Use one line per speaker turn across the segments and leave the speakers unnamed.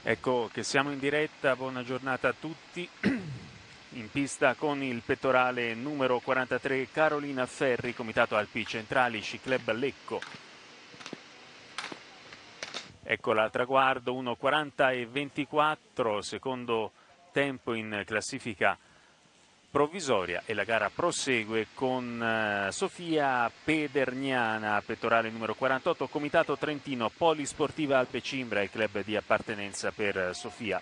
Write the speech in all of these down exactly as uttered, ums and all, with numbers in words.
Ecco che siamo in diretta, buona giornata a tutti. In pista con il pettorale numero quarantatré Carolina Ferri, Comitato Alpi Centrali, Sci Club Lecco. Eccola al traguardo, uno quaranta e ventiquattro, secondo tempo in classifica provvisoria, e la gara prosegue con uh, Sofia Pedergnana, pettorale numero quarantotto, Comitato Trentino, Polisportiva Alpe Cimbra, il club di appartenenza per uh, Sofia.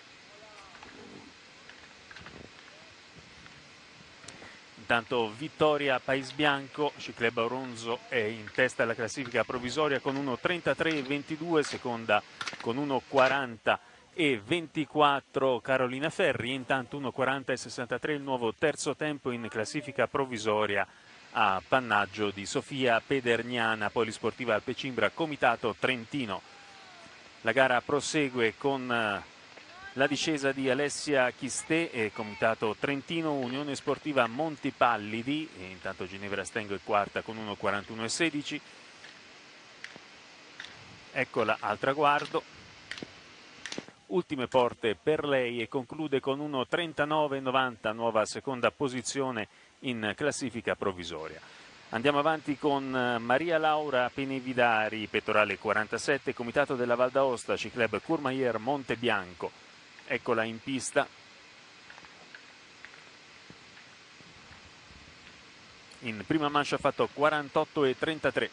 Intanto Vittoria País Bianco, Sci Club Auronzo, è in testa alla classifica provvisoria con uno trentatré e ventidue, seconda con uno quaranta e ventiquattro Carolina Ferri, intanto uno quaranta e sessantatré il nuovo terzo tempo in classifica provvisoria a pannaggio di Sofia Pedergnana, Polisportiva Alpe Cimbra, Comitato Trentino. La gara prosegue con la discesa di Alessia Chistè e Comitato Trentino, Unione Sportiva Montipallidi, e intanto Ginevra Stengo è quarta con uno quarantuno e sedici. Eccola al traguardo, ultime porte per lei, e conclude con uno trentanove e novanta, nuova seconda posizione in classifica provvisoria. Andiamo avanti con Maria Laura Penevidari, pettorale quarantasette, Comitato della Val d'Aosta, Sci Club Courmayeur Montebianco. Eccola in pista. In prima mancia ha fatto quarantotto e trentatré.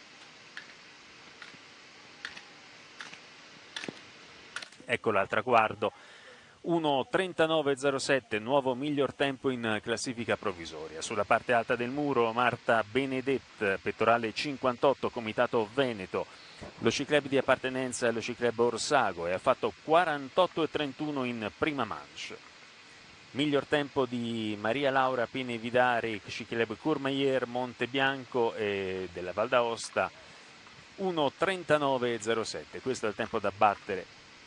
Eccola al traguardo, uno trentanove e zero sette, nuovo miglior tempo in classifica provvisoria. Sulla parte alta del muro Marta Benedette, pettorale cinquantotto, Comitato Veneto, lo Sci Club di appartenenza è lo Sci Club Orsago, e ha fatto quarantotto e trentuno in prima manche. Miglior tempo di Maria Laura Penevidari, Sci Club Courmayeur Montebianco e della Val d'Aosta, uno trentanove e zero sette. Questo è il tempo da battere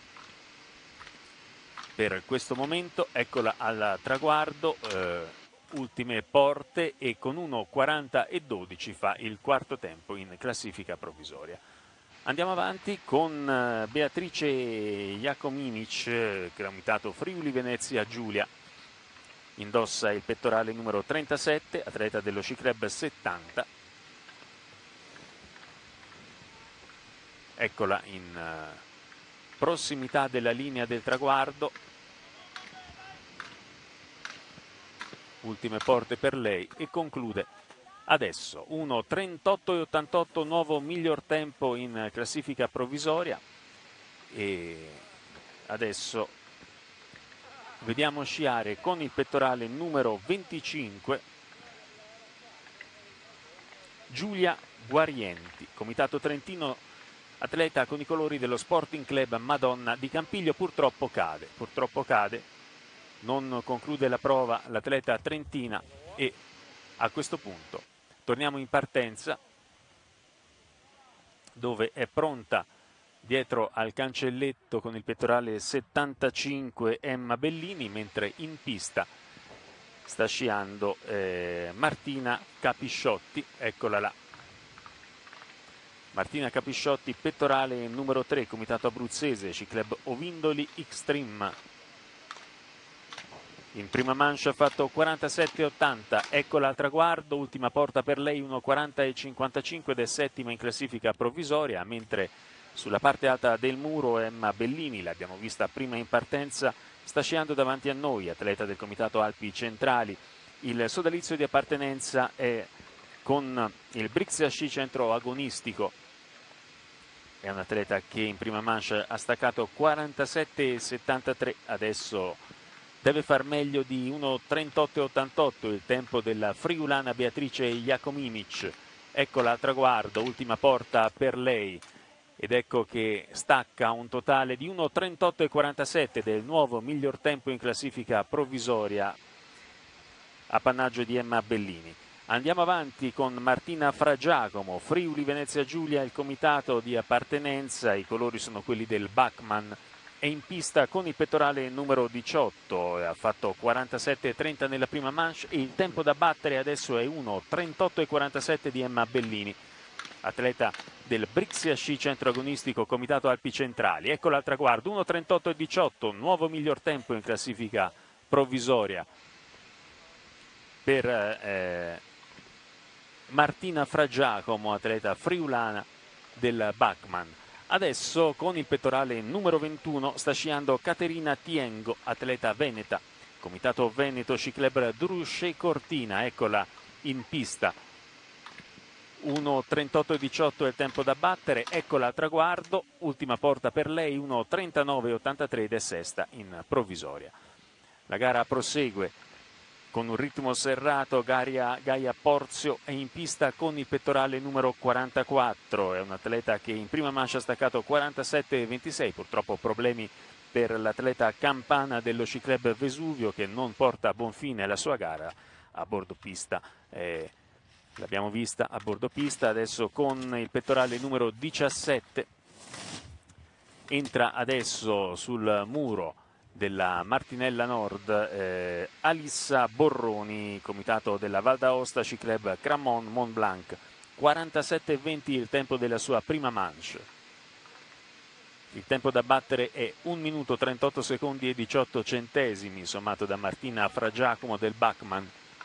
per questo momento. Eccola al traguardo, eh, ultime porte, e con uno quaranta e dodici fa il quarto tempo in classifica provvisoria. Andiamo avanti con Beatrice Jacominic, Comitato Friuli Venezia Giulia. Indossa il pettorale numero trentasette, atleta dello Sci Club settanta. Eccola in prossimità della linea del traguardo. Ultime porte per lei, e conclude adesso uno trentotto e ottantotto, nuovo miglior tempo in classifica provvisoria. E adesso vediamo sciare con il pettorale numero venticinque Giulia Guarienti, Comitato Trentino, atleta con i colori dello Sporting Club Madonna di Campiglio. Purtroppo cade, purtroppo cade, non conclude la prova l'atleta trentina, e a questo punto torniamo in partenza, dove è pronta dietro al cancelletto con il pettorale settantacinque Emma Bellini, mentre in pista sta sciando eh, Martina Capisciotti. Eccola là, Martina Capisciotti, pettorale numero tre, Comitato Abruzzese, Sci Club Ovindoli Xtreme. In prima mancia ha fatto quarantasette e ottanta, eccola al traguardo, ultima porta per lei, uno quaranta e cinquantacinque, ed è settima in classifica provvisoria, mentre sulla parte alta del muro Emma Bellini, l'abbiamo vista prima in partenza, sta sciando davanti a noi, atleta del Comitato Alpi Centrali. Il sodalizio di appartenenza è con il Brixia Sci Centro Agonistico. È un atleta che in prima mancia ha staccato quarantasette e settantatré, adesso deve far meglio di uno trentotto e ottantotto, il tempo della friulana Beatrice Jacominic. Eccola al traguardo, ultima porta per lei, ed ecco che stacca un totale di uno trentotto e quarantasette, del nuovo miglior tempo in classifica provvisoria, appannaggio di Emma Bellini. Andiamo avanti con Martina Fragiacomo, Friuli Venezia Giulia, il comitato di appartenenza, i colori sono quelli del Bachmann. È in pista con il pettorale numero diciotto, ha fatto quarantasette e trenta nella prima manche, e il tempo da battere adesso è uno trentotto e quarantasette di Emma Bellini. atleta del Brixia Sci Centro Agonistico Comitato Alpi Centrali. Eccola al traguardo, uno trentotto e diciotto, nuovo miglior tempo in classifica provvisoria per eh, Martina Fragiacomo, atleta friulana del Bachmann. Adesso con il pettorale numero ventuno sta sciando Caterina Tiengo, atleta veneta, Comitato Veneto Sci Club Drusce Cortina. Eccola in pista, uno trentotto e diciotto è il tempo da battere, eccola al traguardo, ultima porta per lei, uno trentanove e ottantatré ed è sesta in provvisoria. La gara prosegue con un ritmo serrato. Gaia, Gaia Porzio è in pista con il pettorale numero quarantaquattro, è un atleta che in prima manche ha staccato quarantasette e ventisei, purtroppo problemi per l'atleta campana dello Sci Club Vesuvio che non porta a buon fine la sua gara a bordo pista. Eh, l'abbiamo vista a bordo pista, adesso con il pettorale numero diciassette entra adesso sul muro della Martinella Nord eh, Alissa Borroni, comitato della Val d'Aosta Sci Club Cramont Mont Blanc, quarantasette e venti il tempo della sua prima manche. Il tempo da battere è un minuto trentotto secondi e diciotto centesimi, sommato da Martina Fragiacomo del Bachmann.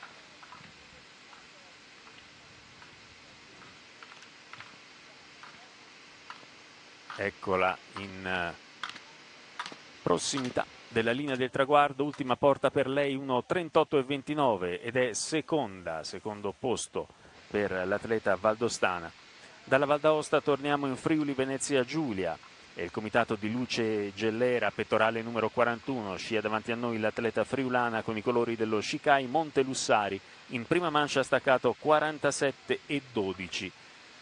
Eccola in prossimità della linea del traguardo, ultima porta per lei, uno trentotto e ventinove ed è seconda, secondo posto per l'atleta valdostana. Dalla Val d'Aosta torniamo in Friuli Venezia Giulia e il comitato di Luce Gellera, pettorale numero quarantuno, scia davanti a noi l'atleta friulana con i colori dello Scikai Montelussari, in prima manche ha staccato quarantasette e dodici.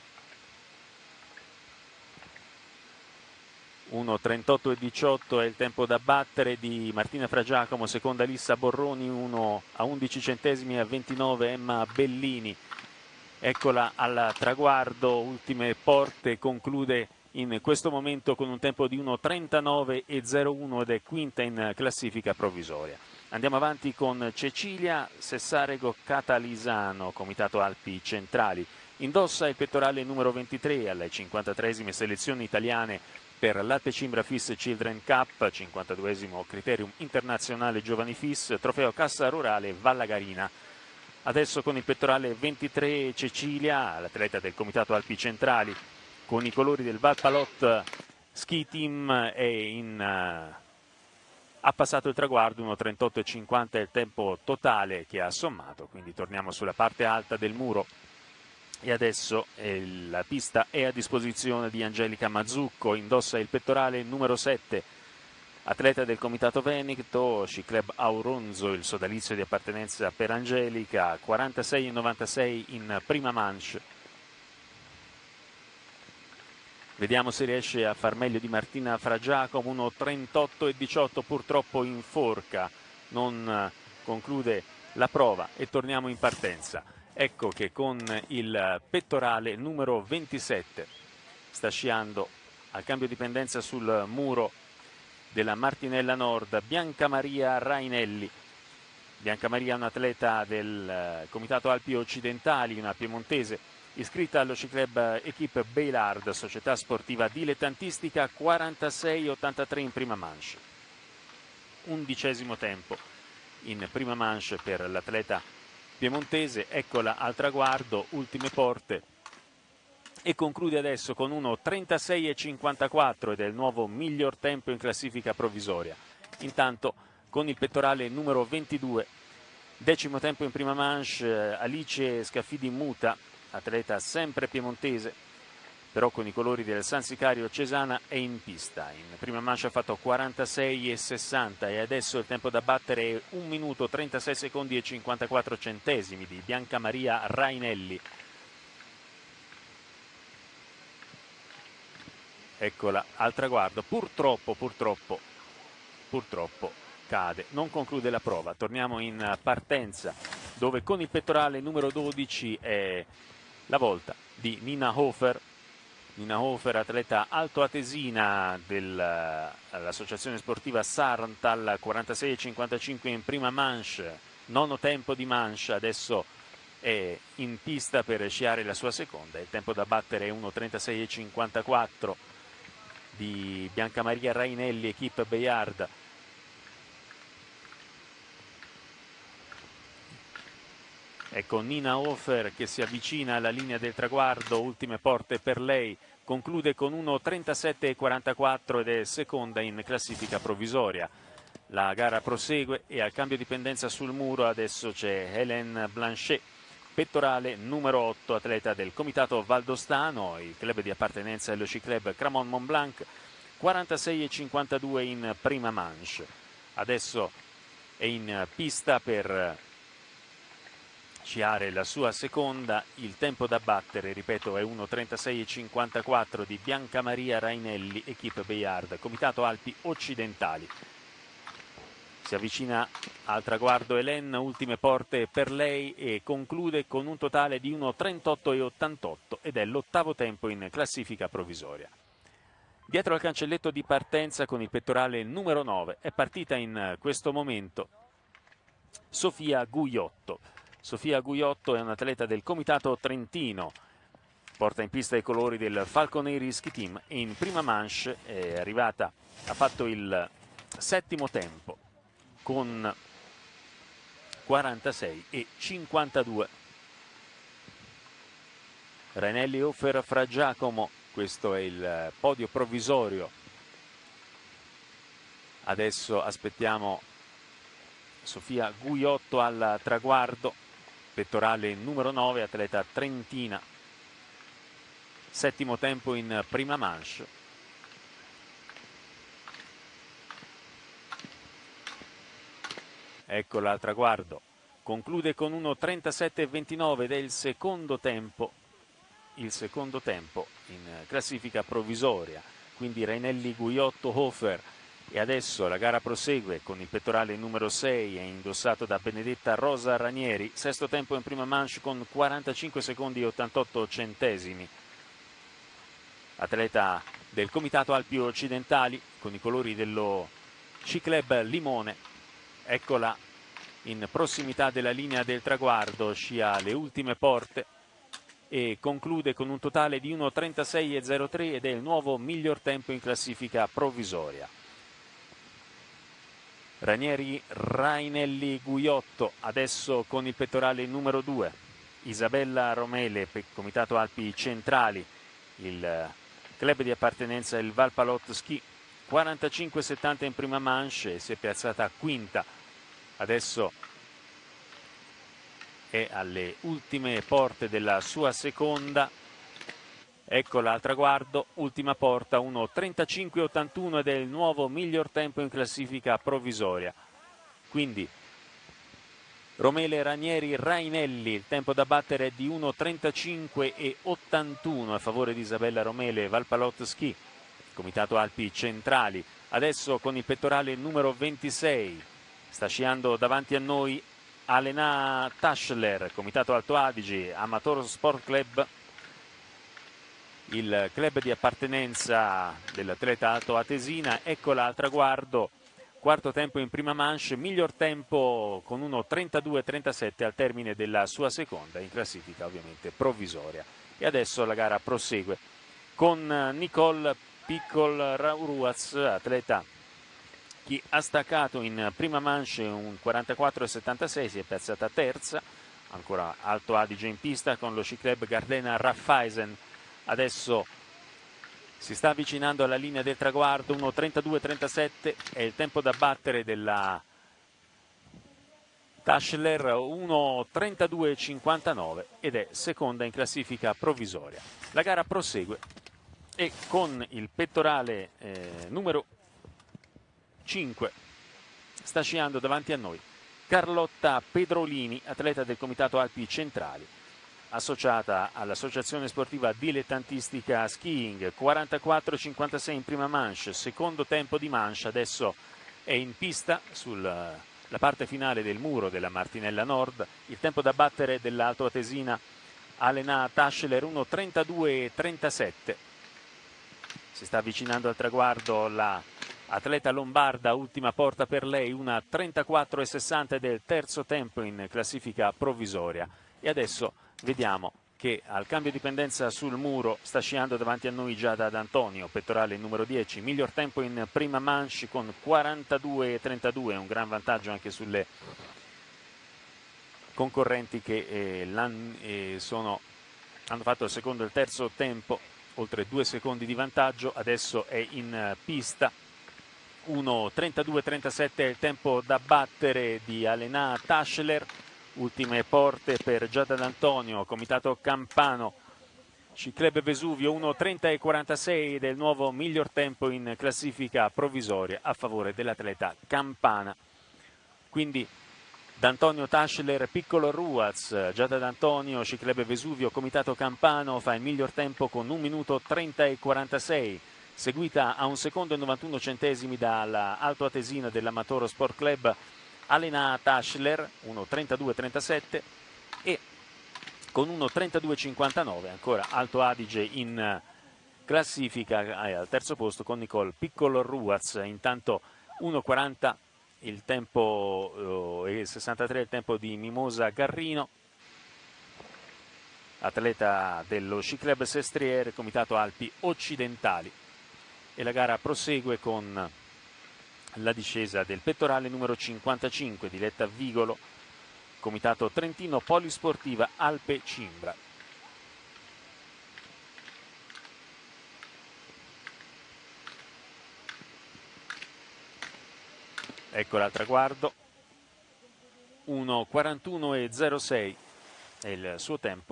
uno trentotto e diciotto è il tempo da battere di Martina Fragiacomo, seconda Alissa Borroni, uno a undici centesimi a ventinove Emma Bellini. Eccola al traguardo, ultime porte, conclude in questo momento con un tempo di uno trentanove e zero uno ed è quinta in classifica provvisoria. Andiamo avanti con Cecilia Sessarego Catalisano, comitato Alpi Centrali. Indossa il pettorale numero ventitré alle cinquantatreesime selezioni italiane per l'Alpe Cimbra F I S Children Cup, cinquantaduesimo Criterium Internazionale Giovani F I S, trofeo Cassa Rurale Vallagarina. Adesso con il pettorale ventitré Cecilia, l'atleta del Comitato Alpi Centrali, con i colori del Valpalot Ski Team, è in, uh, ha passato il traguardo, uno trentotto e cinquanta è il tempo totale che ha sommato, quindi torniamo sulla parte alta del muro. E adesso eh, la pista è a disposizione di Angelica Mazzucco, indossa il pettorale numero sette, atleta del Comitato Veneto, Sci Club Auronzo, il sodalizio di appartenenza per Angelica, quarantasei e novantasei in prima manche. Vediamo se riesce a far meglio di Martina Fragiacomo, uno trentotto e diciotto purtroppo in forca, non conclude la prova e torniamo in partenza. Ecco che con il pettorale numero ventisette sta sciando al cambio di pendenza sul muro della Martinella Nord Bianca Maria Rainelli. Bianca Maria è un'atleta del Comitato Alpi Occidentali, una piemontese, iscritta allo Sci Club Equipe Beilard, società sportiva dilettantistica, quarantasei e ottantatré in prima manche. Undicesimo tempo in prima manche per l'atleta piemontese, eccola al traguardo, ultime porte e conclude adesso con uno trentasei e cinquantaquattro ed è il nuovo miglior tempo in classifica provvisoria. Intanto con il pettorale numero ventidue, decimo tempo in prima manche, Alice Scaffidi Muta, atleta sempre piemontese, però con i colori del San Sicario Cesana, è in pista. In prima manche ha fatto quarantasei e sessanta e adesso il tempo da battere è un minuto trentasei secondi e cinquantaquattro centesimi di Bianca Maria Rainelli. Eccola al traguardo, purtroppo, purtroppo, purtroppo cade, non conclude la prova. Torniamo in partenza dove con il pettorale numero dodici è la volta di Nina Hofer. Nina Hofer, atleta altoatesina dell'associazione sportiva Sarntal, quarantasei e cinquantacinque in prima manche, nono tempo di manche, adesso è in pista per sciare la sua seconda. Il tempo da battere è uno trentasei e cinquantaquattro di Biancamaria Rainelli, Equipe Bayard. Ecco Nina Hofer che si avvicina alla linea del traguardo, ultime porte per lei, conclude con uno trentasette e quarantaquattro ed è seconda in classifica provvisoria. La gara prosegue e al cambio di pendenza sul muro adesso c'è Hélène Blanchet, pettorale numero otto, atleta del comitato valdostano, il club di appartenenza è lo Sci Club Cramont Mont Blanc, quarantasei e cinquantadue in prima manche. Adesso è in pista per sciare la sua seconda. Il tempo da battere, ripeto, è uno trentasei e cinquantaquattro di Biancamaria Rainelli, Equipe Bayard, comitato Alpi Occidentali. Si avvicina al traguardo Hélène, ultime porte per lei e conclude con un totale di uno trentotto e ottantotto ed è l'ottavo tempo in classifica provvisoria. Dietro al cancelletto di partenza con il pettorale numero nove è partita in questo momento Sofia Guiotto. Sofia Guiotto è un'atleta del comitato trentino, porta in pista i colori del Falconeri Ski Team e in prima manche è arrivata, ha fatto il settimo tempo con quarantasei e cinquantadue. Rainelli Hofer Fra Giacomo, questo è il podio provvisorio. Adesso aspettiamo Sofia Guiotto al traguardo, pettorale numero nove, atleta trentina, settimo tempo in prima manche. Eccola al traguardo, conclude con uno trentasette e ventinove ed è il secondo tempo, il secondo tempo in classifica provvisoria, quindi Rainelli, Guiotto, Hofer. E adesso la gara prosegue con il pettorale numero sei, è indossato da Benedetta Rosa Ranieri, sesto tempo in prima manche con quarantacinque secondi e ottantotto centesimi. Atleta del comitato Alpi Occidentali con i colori dello Sci Club Limone. Eccola in prossimità della linea del traguardo, scia le ultime porte e conclude con un totale di uno trentasei e zero tre ed è il nuovo miglior tempo in classifica provvisoria. Ranieri, Rainelli, Guiotto, adesso con il pettorale numero due. Isabella Romele, comitato Alpi Centrali, il club di appartenenza è il Valpalot Ski, quarantacinque settanta in prima manche e si è piazzata quinta. Adesso è alle ultime porte della sua seconda. Eccola al traguardo, ultima porta, uno trentacinque ottantuno ed è il nuovo miglior tempo in classifica provvisoria. Quindi Romele, Ranieri, Rainelli, il tempo da battere è di uno trentacinque e ottantuno a favore di Isabella Romele, Valpalot Ski, comitato Alpi Centrali. Adesso con il pettorale numero ventisei sta sciando davanti a noi Alena Taschler, comitato Alto Adige, Amateur Sport Club, il club di appartenenza dell'atleta altoatesina. Eccola al traguardo, quarto tempo in prima manche, miglior tempo con uno trentadue trentasette al termine della sua seconda, in classifica ovviamente provvisoria. E adesso la gara prosegue con Nicole Piccol-Rauruaz, atleta che ha staccato in prima manche un quarantaquattro e settantasei, si è piazzata terza, ancora Alto Adige in pista con lo Sci Club Gardena Raiffeisen. Adesso si sta avvicinando alla linea del traguardo, uno trentadue trentasette è il tempo da battere della Taschler, uno trentadue cinquantanove ed è seconda in classifica provvisoria. La gara prosegue e con il pettorale eh, numero cinque sta sciando davanti a noi Carlotta Pedrolini, atleta del comitato Alpi Centrali, associata all'associazione sportiva dilettantistica skiing, quarantaquattro cinquantasei in prima manche, secondo tempo di manche. Adesso è in pista sulla parte finale del muro della Martinella Nord, il tempo da battere dell'altoatesina Alena Taschler, uno trentadue trentasette. Si sta avvicinando al traguardo la atleta lombarda, ultima porta per lei, una trentaquattro sessanta ed è il terzo tempo in classifica provvisoria. E adesso vediamo che al cambio di pendenza sul muro sta sciando davanti a noi Giada D'Antonio, pettorale numero dieci, miglior tempo in prima manche con quarantadue e trentadue, un gran vantaggio anche sulle concorrenti che eh, eh, sono, hanno fatto il secondo e il terzo tempo, oltre due secondi di vantaggio. Adesso è in pista uno trentadue trentasette è il tempo da battere di Alena Taschler. Ultime porte per Giada D'Antonio, Comitato Campano, Ciclebe Vesuvio uno trenta e quarantasei del nuovo miglior tempo in classifica provvisoria a favore dell'atleta Campana. Quindi D'Antonio, Taschler, Piccolo Ruaz, Giada D'Antonio, Ciclebe Vesuvio, Comitato Campano fa il miglior tempo con un minuto trenta e quarantasei, seguita a un secondo e novantuno centesimi dall'Alto Atesina dell'Amatoro Sport Club Alena Taschler, uno trentadue trentasette, e con uno trentadue cinquantanove ancora Alto Adige in classifica eh, al terzo posto con Nicole Piccolo Ruaz. Intanto uno quaranta il tempo eh, e sessantatré il tempo di Mimosa Garrino, atleta dello Sci Club Sestriere, Comitato Alpi Occidentali, e la gara prosegue con la discesa del pettorale numero cinquantacinque di Letta Vigolo, Comitato Trentino Polisportiva Alpe Cimbra. Eccola al traguardo, uno quarantuno e zero sei è il suo tempo.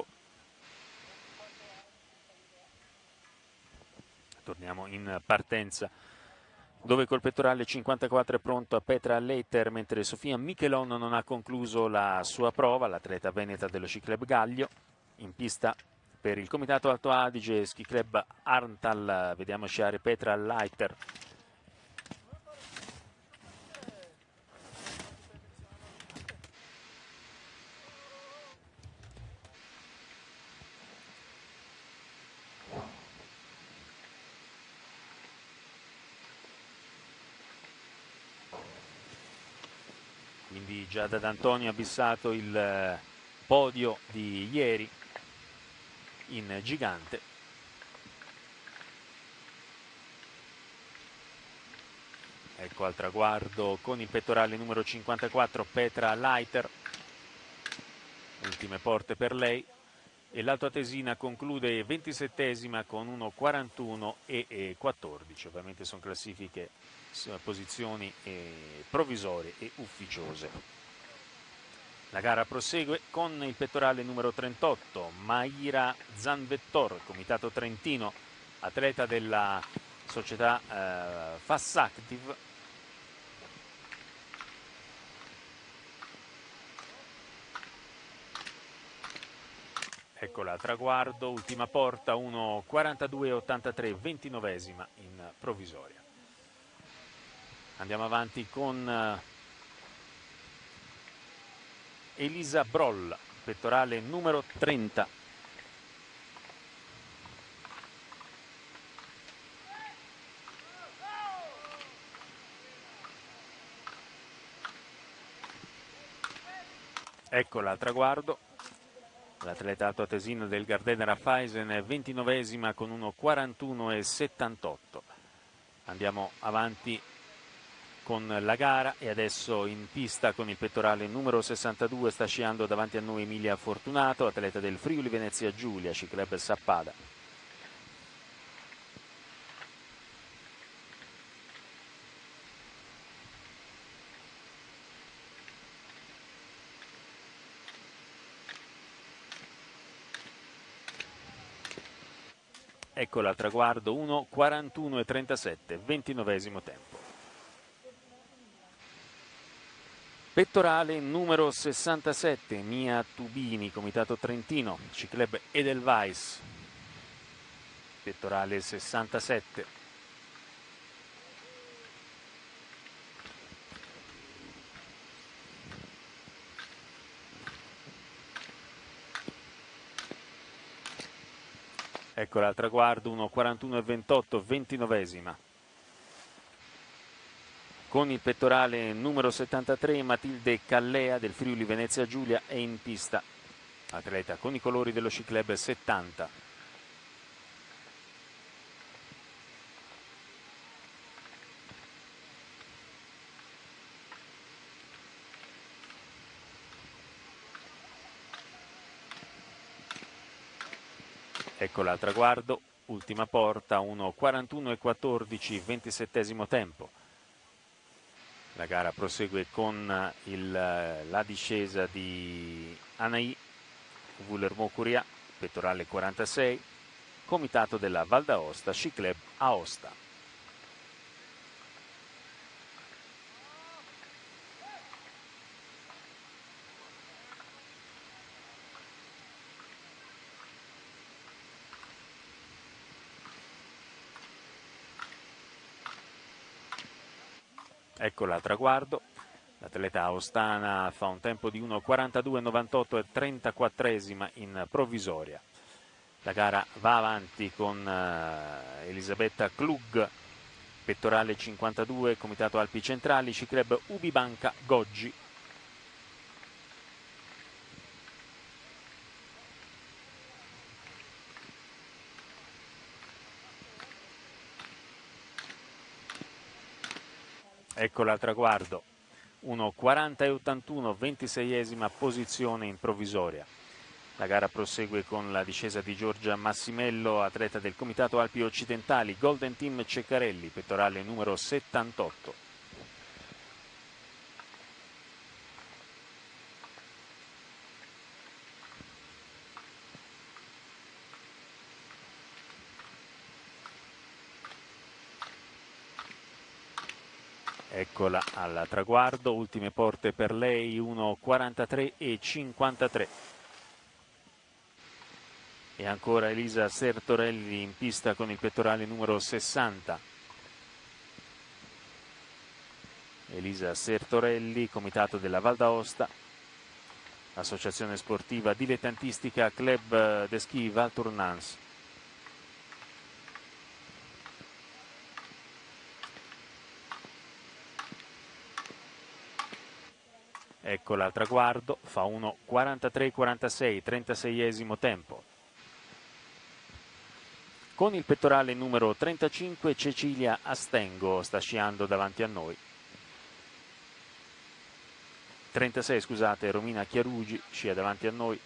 Torniamo in partenza, dove col pettorale cinquantaquattro è pronto a Petra Leiter, mentre Sofia Michelon non ha concluso la sua prova, l'atleta veneta dello Sci Club Gaglio. In pista per il Comitato Alto Adige Ski Club Arntal vediamo sciare Petra Leiter. Quindi Giada D'Antonio ha bissato il podio di ieri in gigante. Ecco al traguardo con il pettorale numero cinquantaquattro Petra Leiter, ultime porte per lei, e l'Alto Atesina conclude ventisettesima con uno quarantuno e quattordici. Ovviamente sono classifiche, posizioni eh, provvisorie e ufficiose. La gara prosegue con il pettorale numero trentotto Maira Zanvettor, Comitato Trentino, atleta della società eh, Fast Active. Eccola a traguardo, ultima porta, uno quarantadue ottantatré, ventinovesima in provvisoria. Andiamo avanti con Elisa Broll, pettorale numero trenta. Eccola al traguardo, l'atleta alto atesino del Gardena Raiffeisen, ventinovesima con uno quarantuno e settantotto. Andiamo avanti con la gara e adesso in pista con il pettorale numero sessantadue sta sciando davanti a noi Emilia Fortunato, atleta del Friuli Venezia Giulia, Sci Club Sappada. Eccola al traguardo, uno quarantuno e trentasette, ventinovesimo tempo. Pettorale numero sessantasette, Mia Tubini, Comitato Trentino, Sci Club Edelweiss, pettorale sessantasette. Eccola al traguardo, uno quarantuno e ventotto, ventinovesima. Con il pettorale numero settantatré Matilde Callea del Friuli Venezia Giulia è in pista. atleta con i colori dello Sci Club settanta. Eccola al traguardo, ultima porta, uno quarantuno e quattordici, ventisettesimo tempo. La gara prosegue con il, la discesa di Anaï Vuller-Mocuria, pettorale quarantasei, comitato della Val d'Aosta, Sci Club Aosta. Eccola al traguardo, l'atleta aostana fa un tempo di uno quarantadue novantotto e trentaquattresima in provvisoria. La gara va avanti con uh, Elisabetta Klug, pettorale cinquantadue, comitato Alpi Centrali, Sci Club Ubibanca Goggi. Eccola al traguardo, uno quaranta e ottantuno, ventiseiesima posizione in provvisoria. La gara prosegue con la discesa di Giorgia Massimello, atleta del Comitato Alpi Occidentali, Golden Team Ceccarelli, pettorale numero settantotto. Eccola al traguardo, ultime porte per lei, uno quarantatré e cinquantatré. E ancora Elisa Sertorelli in pista con il pettorale numero sessanta. Elisa Sertorelli, comitato della Val d'Aosta, associazione sportiva dilettantistica Club de Ski Val Tournance. Eccola al traguardo, fa uno quarantatré quarantasei, trentaseiesimo tempo. Con il pettorale numero trentacinque Cecilia Astengo sta sciando davanti a noi. trentasei scusate, Romina Chiarugi scia davanti a noi.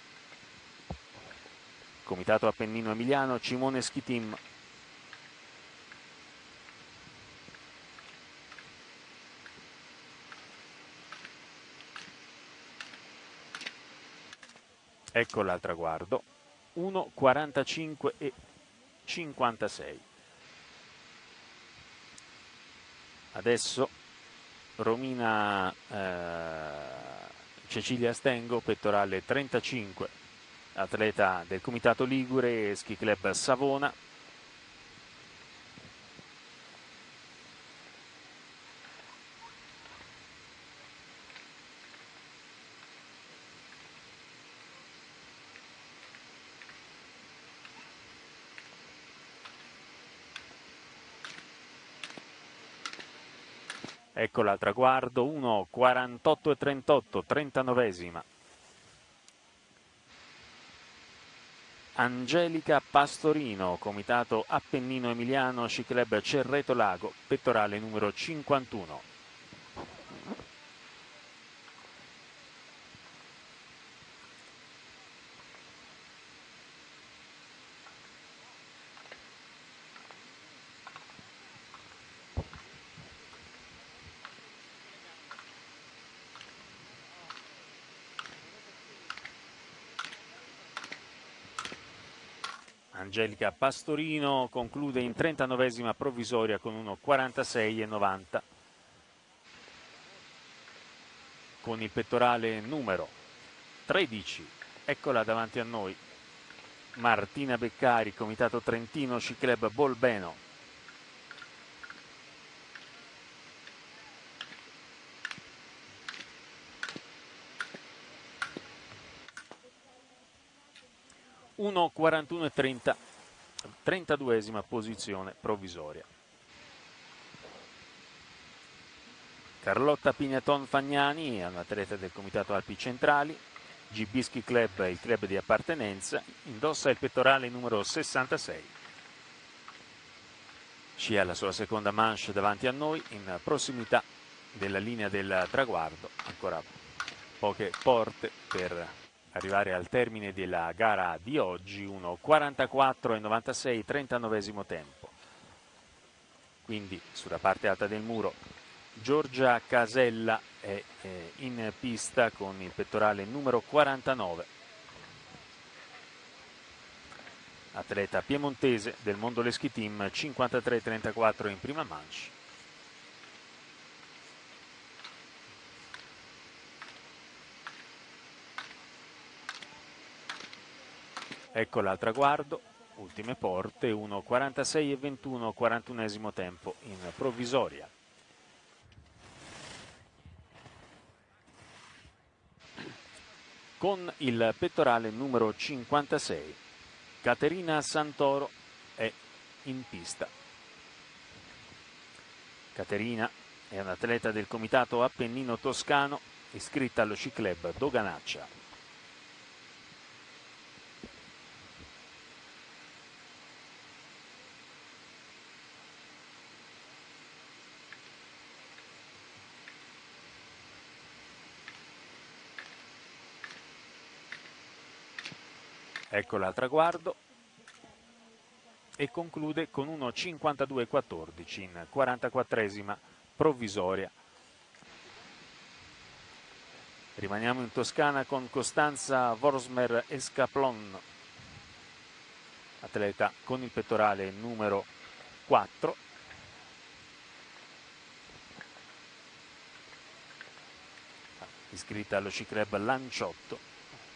Comitato Appennino Emiliano, Cimone Ski Team. Eccola al traguardo, uno quarantacinque e cinquantasei. Adesso Romina eh, Cecilia Stengo, pettorale trentacinque, atleta del Comitato Ligure e Ski Club Savona. Eccola al traguardo, uno quarantotto e trentotto, trentanovesima. Angelica Pastorino, comitato Appennino Emiliano, Sci Club Cerreto Lago, pettorale numero cinquantuno. Angelica Pastorino conclude in trentanovesima provvisoria con uno quarantasei e novanta. Con il pettorale numero tredici, eccola davanti a noi, Martina Beccari, comitato Trentino, Sci Club Bolbeno. uno quarantuno e trenta, trentaduesima posizione provvisoria. Carlotta Pignaton Fagnani è un'atleta del Comitato Alpi Centrali, G B Ski Club, il club di appartenenza, indossa il pettorale numero sessantasei. Scia la sua seconda manche davanti a noi, in prossimità della linea del traguardo. Ancora poche porte per arrivare al termine della gara di oggi, uno quarantaquattro e novantasei, trentanovesimo tempo. Quindi sulla parte alta del muro Giorgia Casella è eh, in pista con il pettorale numero quarantanove. Atleta piemontese del Mondoleschi Team, cinquantatré trentaquattro in prima manche. Eccola al traguardo, ultime porte, uno quarantasei e ventuno, quarantunesimo tempo in provvisoria. Con il pettorale numero cinquantasei, Caterina Santoro è in pista. Caterina è un'atleta del comitato Appennino Toscano, iscritta allo Sci Club Doganaccia. Eccola al traguardo e conclude con uno cinquantadue quattordici in quarantaquattresima provvisoria. Rimaniamo in Toscana con Costanza Vorsmer Escaplon, atleta con il pettorale numero quattro. Iscritta allo Sci Club Lanciotto.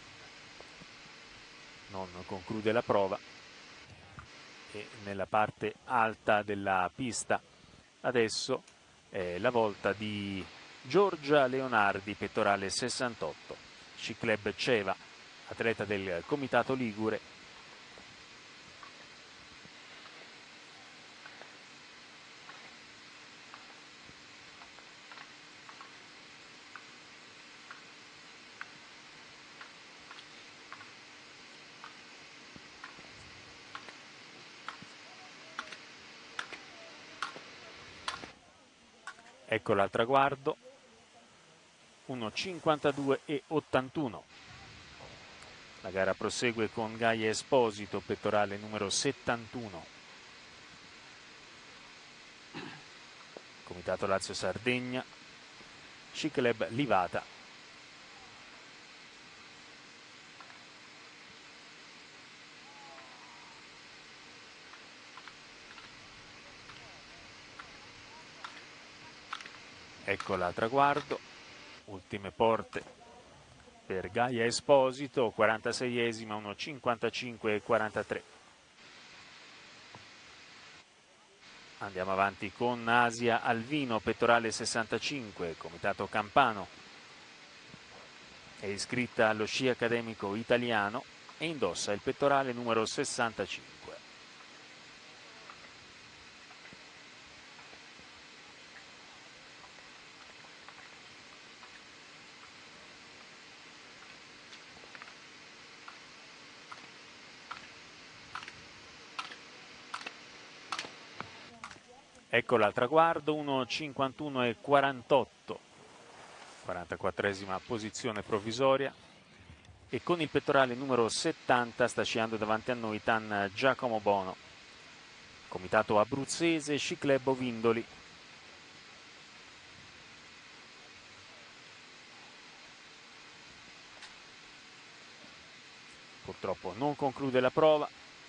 Non conclude la prova e nella parte alta della pista adesso è la volta di Giorgia Leonardi, pettorale sessantotto, Sci Club Ceva, atleta del comitato Ligure. Eccola al traguardo, uno cinquantadue e ottantuno. La gara prosegue con Gaia Esposito, pettorale numero settantuno. Comitato Lazio Sardegna, Sci Club Livata. Eccola al traguardo, ultime porte per Gaia Esposito, quarantaseiesima, uno cinquantacinque e quarantatré. Andiamo avanti con Asia Alvino, pettorale sessantacinque, comitato Campano. È iscritta allo Sci Accademico Italiano e indossa il pettorale numero sessantacinque. Eccola al traguardo, uno cinquantuno e quarantotto, quarantaquattresima posizione provvisoria, e con il pettorale numero settanta sta sciando davanti a noi Tan Giacomo Bono, comitato abruzzese, Sci Club Ovindoli. Purtroppo non conclude la prova,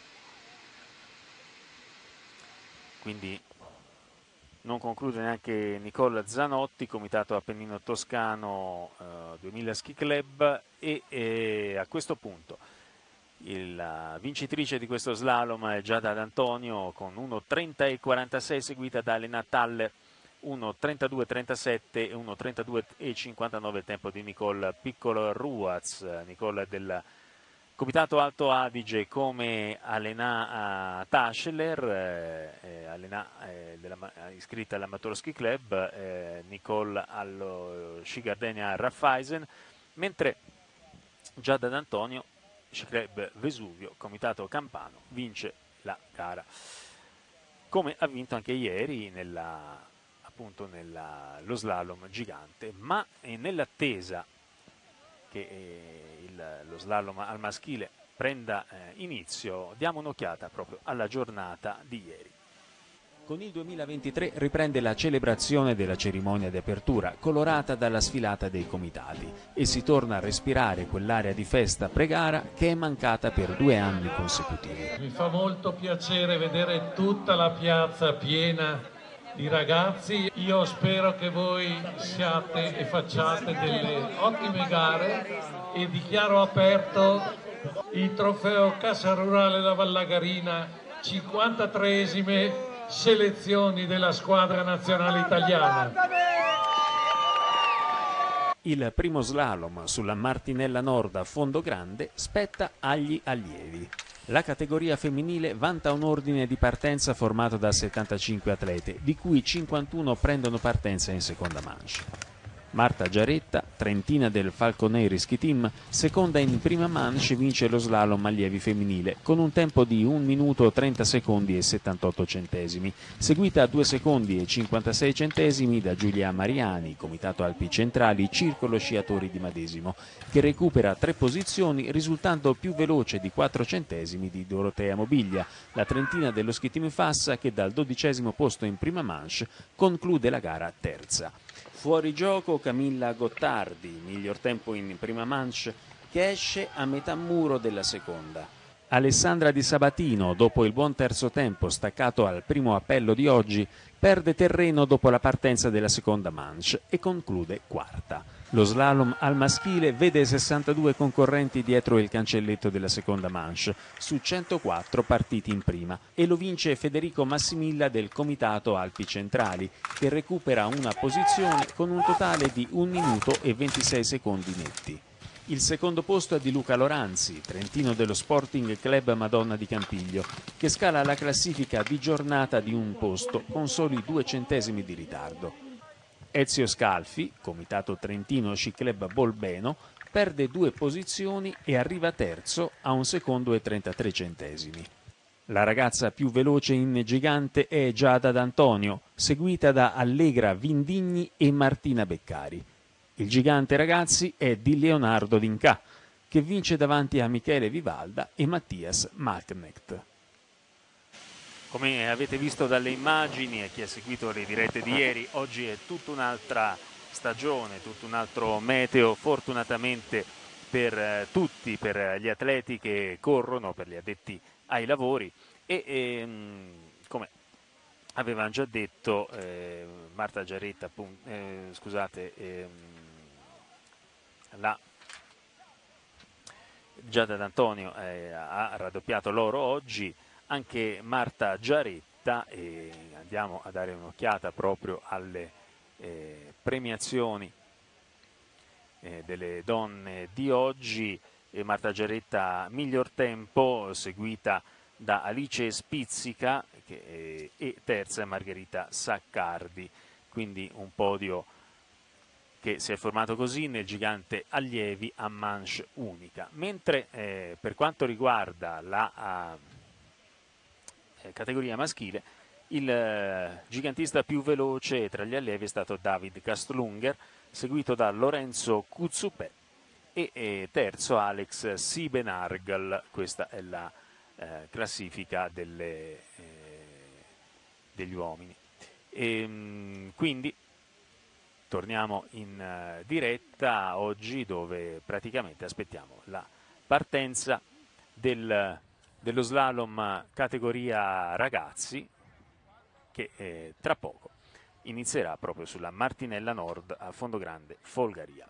quindi non conclude neanche Nicola Zanotti, comitato Appennino Toscano eh, duemila Sci Club, e eh, a questo punto il, la vincitrice di questo slalom è Giada D'Antonio con uno trenta e quarantasei, seguita da Elena Thaller, uno trentadue trentasette e uno trentadue e cinquantanove il tempo di Nicole Piccolo Ruaz. Nicole del Comitato Alto Adige come Alena Tascheler, eh, Alena eh, della, iscritta all'Amateur Ski Club, eh, Nicole allo Sci Gardenia Raiffeisen, mentre Giada D'Antonio, Sci Club Vesuvio, Comitato Campano, vince la gara, come ha vinto anche ieri nella, appunto nello slalom gigante, ma nell'attesa che eh, il, lo slalom al maschile prenda eh, inizio, diamo un'occhiata proprio alla giornata di ieri. Con il duemilaventitré riprende la celebrazione della cerimonia di apertura, colorata dalla sfilata dei comitati, e si torna a respirare quell'area di festa pre-gara che è mancata per due anni consecutivi.
Mi fa molto piacere vedere tutta la piazza piena di ragazzi. Io spero che voi siate e facciate delle ottime gare e dichiaro aperto il trofeo Cassa Rurale La Vallagarina, cinquantatreesime selezioni della squadra nazionale italiana.
Il primo slalom sulla Martinella Nord a fondo grande spetta agli allievi. La categoria femminile vanta un ordine di partenza formato da settantacinque atlete, di cui cinquantuno prendono partenza in seconda manche. Marta Giaretta, trentina del Falconeri Ski Team, seconda in prima manche, vince lo slalom allievi femminile con un tempo di un minuto trenta secondi e settantotto centesimi, seguita a due secondi e cinquantasei centesimi da Giulia Mariani, Comitato Alpi Centrali, Circolo Sciatori di Madesimo, che recupera tre posizioni risultando più veloce di quattro centesimi di Dorotea Mobilia, la trentina dello Ski Team Fassa, che dal dodicesimo posto in prima manche conclude la gara terza. Fuori gioco Camilla Gottardi, miglior tempo in prima manche, che esce a metà muro della seconda. Alessandra Di Sabatino, dopo il buon terzo tempo staccato al primo appello di oggi, perde terreno dopo la partenza della seconda manche e conclude quarta. Lo slalom al maschile vede sessantadue concorrenti dietro il cancelletto della seconda manche, su centoquattro partiti in prima, e lo vince Federico Massimilla del Comitato Alpi Centrali, che recupera una posizione con un totale di un minuto e ventisei secondi netti. Il secondo posto è di Luca Loranzi, trentino dello Sporting Club Madonna di Campiglio, che scala la classifica di giornata di un posto con soli due centesimi di ritardo. Ezio Scalfi, Comitato Trentino Sci Club Bolbeno, perde due posizioni e arriva terzo a un secondo e trentatré centesimi. La ragazza più veloce in gigante è Giada D'Antonio, seguita da Allegra Vindigni e Martina Beccari. Il gigante ragazzi è di Leonardo D'Inca, che vince davanti a Michele Vivalda e Mattias Malknecht. Come avete visto dalle immagini e chi ha seguito le dirette di ieri, oggi è tutta un'altra stagione, tutto un altro meteo, fortunatamente per eh, tutti, per gli atleti che corrono, per gli addetti ai lavori, e ehm, come avevano già detto eh, Marta Giaretta, eh, scusate, ehm, la Giada D'Antonio eh, ha raddoppiato l'oro oggi, anche Marta Giaretta, e andiamo a dare un'occhiata proprio alle eh, premiazioni eh, delle donne di oggi. E Marta Giaretta miglior tempo, seguita da Alice Spizzica che, eh, e terza Margherita Saccardi, quindi un podio che si è formato così nel gigante allievi a manche unica. Mentre eh, per quanto riguarda la uh, categoria maschile, il eh, gigantista più veloce tra gli allievi è stato David Kastlunger, seguito da Lorenzo Kutsupè e, e terzo Alex Siebenargel. Questa è la eh, classifica delle, eh, degli uomini. E, mh, quindi torniamo in uh, diretta oggi, dove praticamente aspettiamo la partenza del dello slalom categoria ragazzi, che eh, tra poco inizierà proprio sulla Martinella Nord a Fondogrande Folgaria.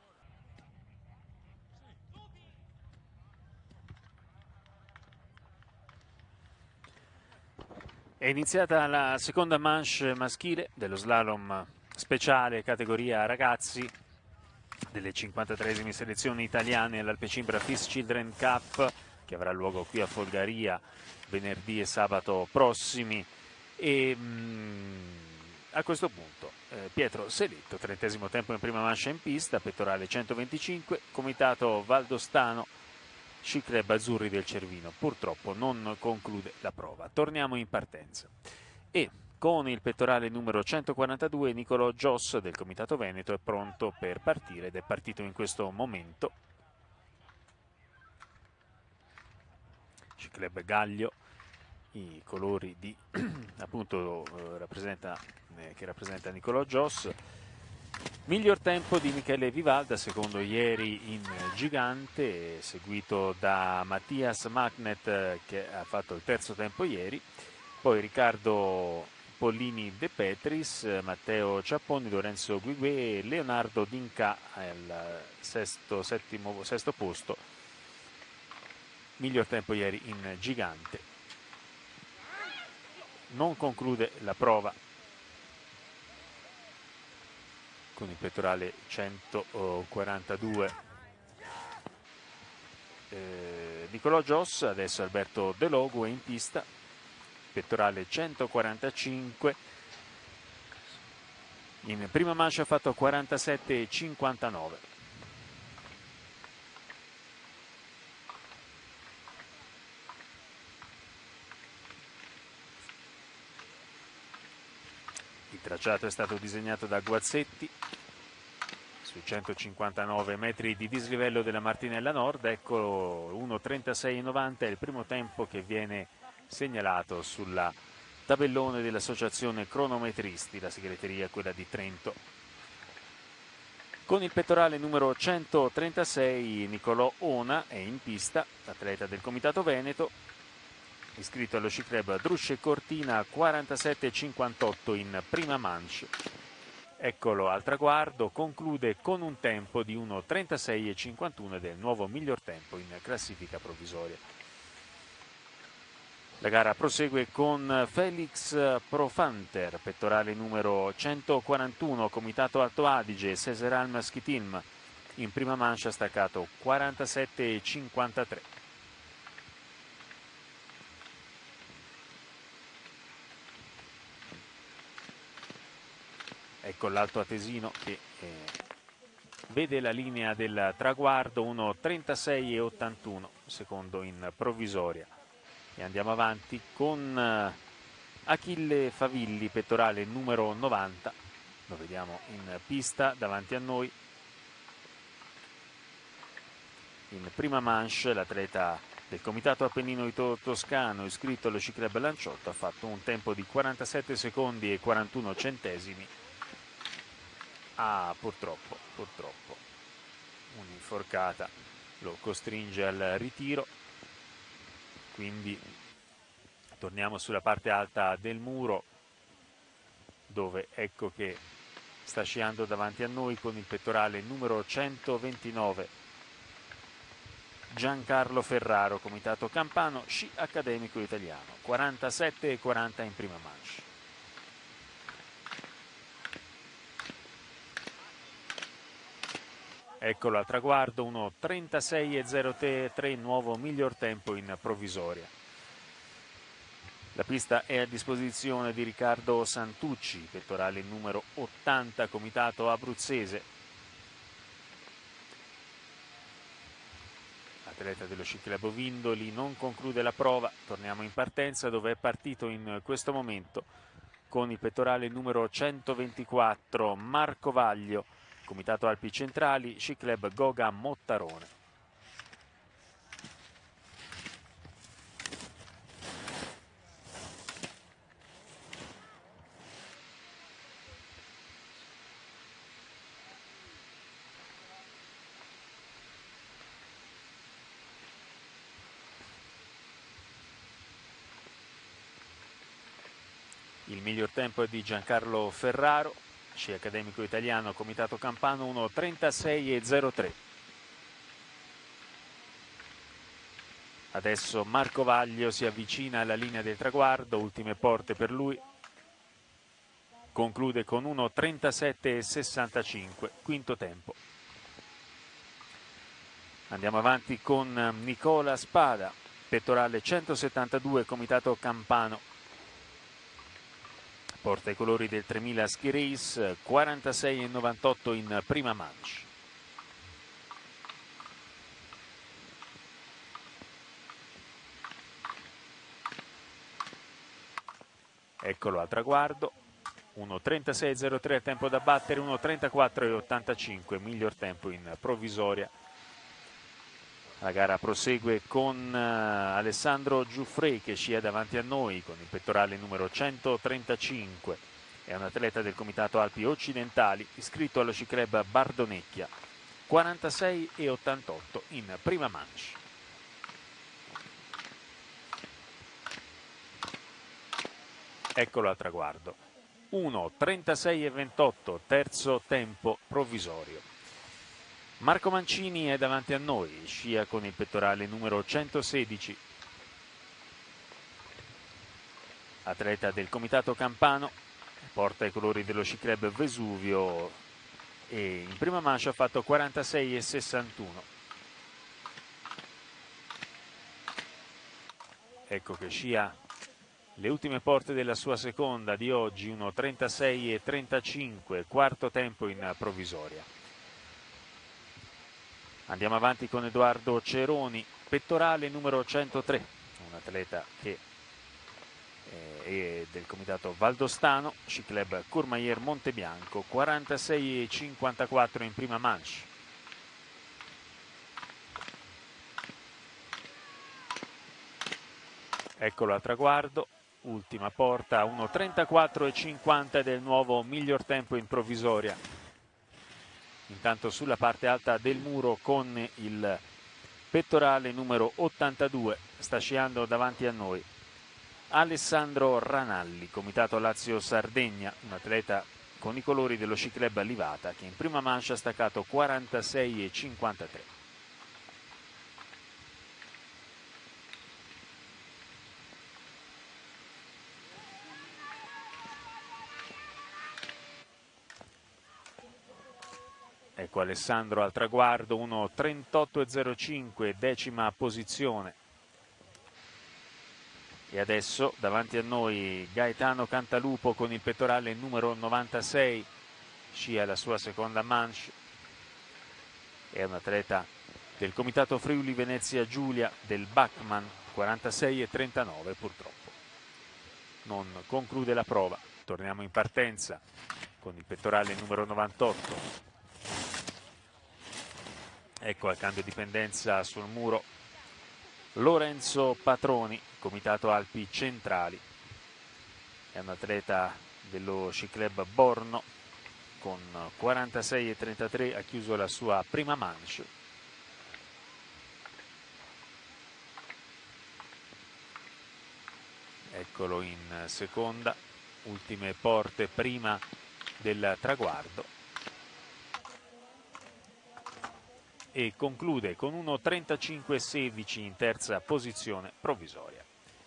È iniziata la seconda manche maschile dello slalom speciale categoria ragazzi delle cinquantatreesime selezioni italiane all'Alpecimbra Fist Children Cup, che avrà luogo qui a Folgaria venerdì e sabato prossimi. E mh, a questo punto eh, Pietro Seletto, trentesimo tempo in prima manche in pista, pettorale centoventicinque, comitato Valdostano, Sci Club Azzurri del Cervino, purtroppo non conclude la prova. Torniamo in partenza e con il pettorale numero centoquarantadue Nicolò Gios del Comitato Veneto è pronto per partire ed è partito in questo momento. Sci Club Gaglio, i colori di appunto eh, rappresenta, eh, che rappresenta Nicolò Gios. Miglior tempo di Michele Vivalda, secondo ieri in gigante, seguito da Mattias Magnet eh, che ha fatto il terzo tempo ieri, poi Riccardo Pollini De Petris, Matteo Ciapponi, Lorenzo Guiguè e Leonardo Dinca al sesto, settimo, sesto posto. Miglior tempo ieri in gigante. Non conclude la prova con il pettorale centoquarantadue eh, Nicolò Gios. Adesso Alberto De Logo è in pista, pettorale centoquarantacinque, in prima manche ha fatto quarantasette e cinquantanove. Il tracciato è stato disegnato da Guazzetti sui centocinquantanove metri di dislivello della Martinella Nord. Ecco, uno trentasei e novanta è il primo tempo che viene segnalato sulla tabellone dell'associazione cronometristi, la segreteria quella di Trento. Con il pettorale numero centotrentasei Nicolò Ona è in pista, atleta del Comitato Veneto, iscritto allo Sci Club Drusce Cortina, quarantasette e cinquantotto in prima manche. Eccolo al traguardo, conclude con un tempo di uno trentasei e cinquantuno ed è il nuovo miglior tempo in classifica provvisoria. La gara prosegue con Felix Profanter, pettorale numero centoquarantuno, Comitato Alto Adige, Seseralm Schitilm, in prima manche ha staccato quarantasette e cinquantatré. Ecco l'Alto Atesino che eh, vede la linea del traguardo, uno trentasei e ottantuno, secondo in provvisoria. E andiamo avanti con eh, Achille Favilli, pettorale numero novanta, lo vediamo in pista davanti a noi. In prima manche l'atleta del Comitato Appennino Toscano, iscritto allo Sci Club Lanciotto, ha fatto un tempo di quarantasette secondi e quarantuno centesimi. Ah, purtroppo, purtroppo, un'inforcata lo costringe al ritiro, quindi torniamo sulla parte alta del muro, dove ecco che sta sciando davanti a noi con il pettorale numero centoventinove Giancarlo Ferraro, Comitato Campano, Sci Accademico Italiano, quarantasette e quaranta in prima manche. Eccolo al traguardo, uno trentasei e zero tre, nuovo miglior tempo in provvisoria. La pista è a disposizione di Riccardo Santucci, pettorale numero ottanta, Comitato Abruzzese. Atleta dello Sci Club Vindoli, non conclude la prova. Torniamo in partenza, dove è partito in questo momento con il pettorale numero centoventiquattro Marco Vaglio, Comitato Alpi Centrali, Sci Club Goga Mottarone. Il miglior tempo è di Giancarlo Ferraro, Sci Accademico Italiano, Comitato Campano, uno trentasei e zero tre. Adesso Marco Vaglio si avvicina alla linea del traguardo, ultime porte per lui. Conclude con uno trentasette e sessantacinque, quinto tempo. Andiamo avanti con Nicola Spada, pettorale centosettantadue, Comitato Campano. porta i colori del tremila Ski Race, quarantasei e novantotto in prima manche. Eccolo al traguardo, uno trentasei e zero tre tempo da battere, uno trentaquattro e ottantacinque miglior tempo in provvisoria. La gara prosegue con uh, Alessandro Giuffre che scia davanti a noi con il pettorale numero centotrentacinque. È un atleta del Comitato Alpi Occidentali iscritto allo Sci Club Bardonecchia, quarantasei e ottantotto in prima manche. Eccolo al traguardo, uno trentasei e ventotto terzo tempo provvisorio. Marco Mancini è davanti a noi, scia con il pettorale numero centosedici. Atleta del Comitato Campano, porta i colori dello Sci Club Vesuvio e in prima manche ha fatto quarantasei e sessantuno. Ecco che scia le ultime porte della sua seconda di oggi, uno trentasei e trentacinque, quarto tempo in provvisoria. Andiamo avanti con Edoardo Ceroni, pettorale numero centotré, un atleta che è del Comitato Valdostano, Sci Club Courmayeur Montebianco, quarantasei e cinquantaquattro in prima manche. Eccolo al traguardo, ultima porta, uno trentaquattro e cinquanta del nuovo miglior tempo in provvisoria. Intanto sulla parte alta del muro con il pettorale numero ottantadue sta sciando davanti a noi Alessandro Ranalli, Comitato Lazio Sardegna, un atleta con i colori dello Sci Club Livata che in prima manche ha staccato quarantasei e cinquantatré. Ecco Alessandro al traguardo, uno trentotto e zero cinque, decima posizione. E adesso davanti a noi Gaetano Cantalupo con il pettorale numero novantasei, scia la sua seconda manche. È un atleta del Comitato Friuli Venezia Giulia del Bachmann, quarantasei e trentanove purtroppo. Non conclude la prova. Torniamo in partenza con il pettorale numero novantotto. Ecco al cambio di pendenza sul muro Lorenzo Patroni, Comitato Alpi Centrali. È un atleta dello Sci Club Borno, con quarantasei e trentatré ha chiuso la sua prima manche. Eccolo in seconda, ultime porte prima del traguardo. E conclude con uno trentacinque e sedici in terza posizione provvisoria.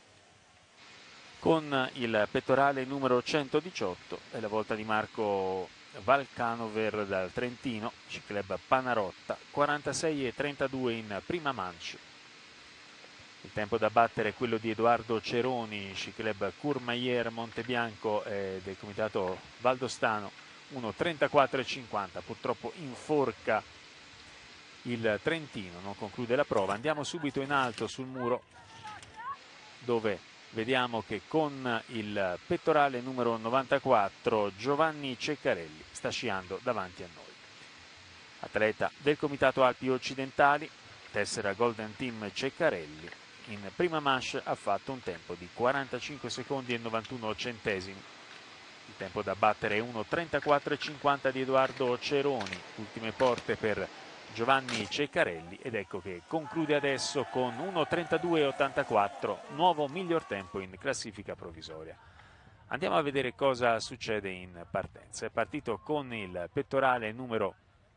Con il pettorale numero centodiciotto è la volta di Marco Valcanover dal Trentino, Sci Club Panarotta, quarantasei e trentadue in prima manche. Il tempo da battere è quello di Edoardo Ceroni, Sci Club Courmayeur Montebianco e del Comitato Valdostano, uno trentaquattro e cinquanta, purtroppo in forca il trentino, non conclude la prova. Andiamo subito in alto sul muro dove vediamo che con il pettorale numero novantaquattro Giovanni Ceccarelli sta sciando davanti a noi. Atleta del Comitato Alpi Occidentali, tessera Golden Team Ceccarelli, in prima manche ha fatto un tempo di quarantacinque secondi e novantuno centesimi. Il tempo da battere è uno trentaquattro e cinquanta di Edoardo Ceroni, ultime porte per Giovanni Ceccarelli, ed ecco che conclude adesso con uno trentadue e ottantaquattro, nuovo miglior tempo in classifica provvisoria. Andiamo a vedere cosa succede in partenza. È partito con il pettorale numero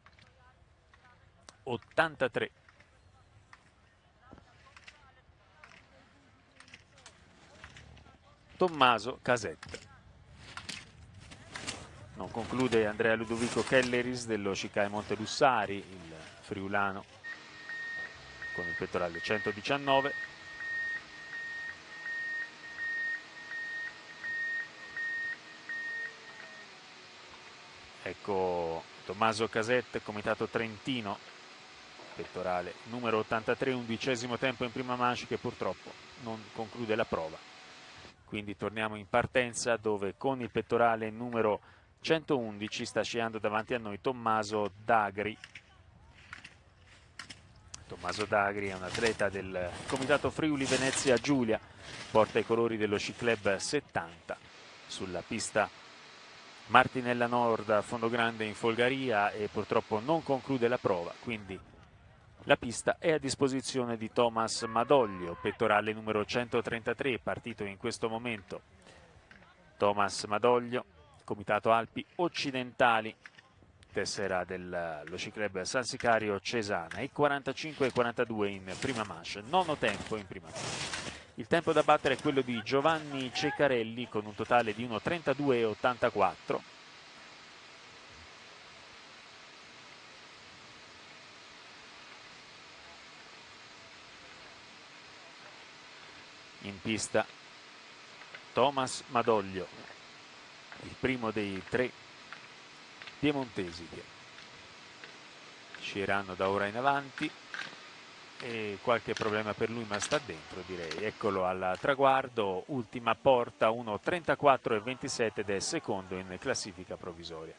ottantatré. Tommaso Casetta. Non conclude Andrea Ludovico Kelleris dello Sci Club Montelussari, il friulano, con il pettorale centodiciannove. Ecco Tommaso Casette, comitato trentino, pettorale numero ottantatré, undicesimo tempo in prima manche, che purtroppo non conclude la prova. Quindi torniamo in partenza, dove con il pettorale numero centoundici sta sciando davanti a noi Tommaso D'Agri. Tommaso D'Agri è un atleta del comitato Friuli Venezia Giulia, porta i colori dello Sci Club settanta sulla pista Martinella Nord a Fondogrande in Folgaria, e purtroppo non conclude la prova, quindi la pista è a disposizione di Thomas Madoglio, pettorale numero centotrentatré, partito in questo momento. Thomas Madoglio, comitato Alpi Occidentali, tessera dello Sci Club San Sicario Cesana, e quarantacinque e quarantadue in prima manche, nono tempo in prima manche. Il tempo da battere è quello di Giovanni Ceccarelli con un totale di uno trentadue e ottantaquattro. In pista Thomas Madoglio, il primo dei tre piemontesi che sceglieranno da ora in avanti, e qualche problema per lui, ma sta dentro, direi. Eccolo al traguardo, ultima porta, uno trentaquattro e ventisette, ed è secondo in classifica provvisoria.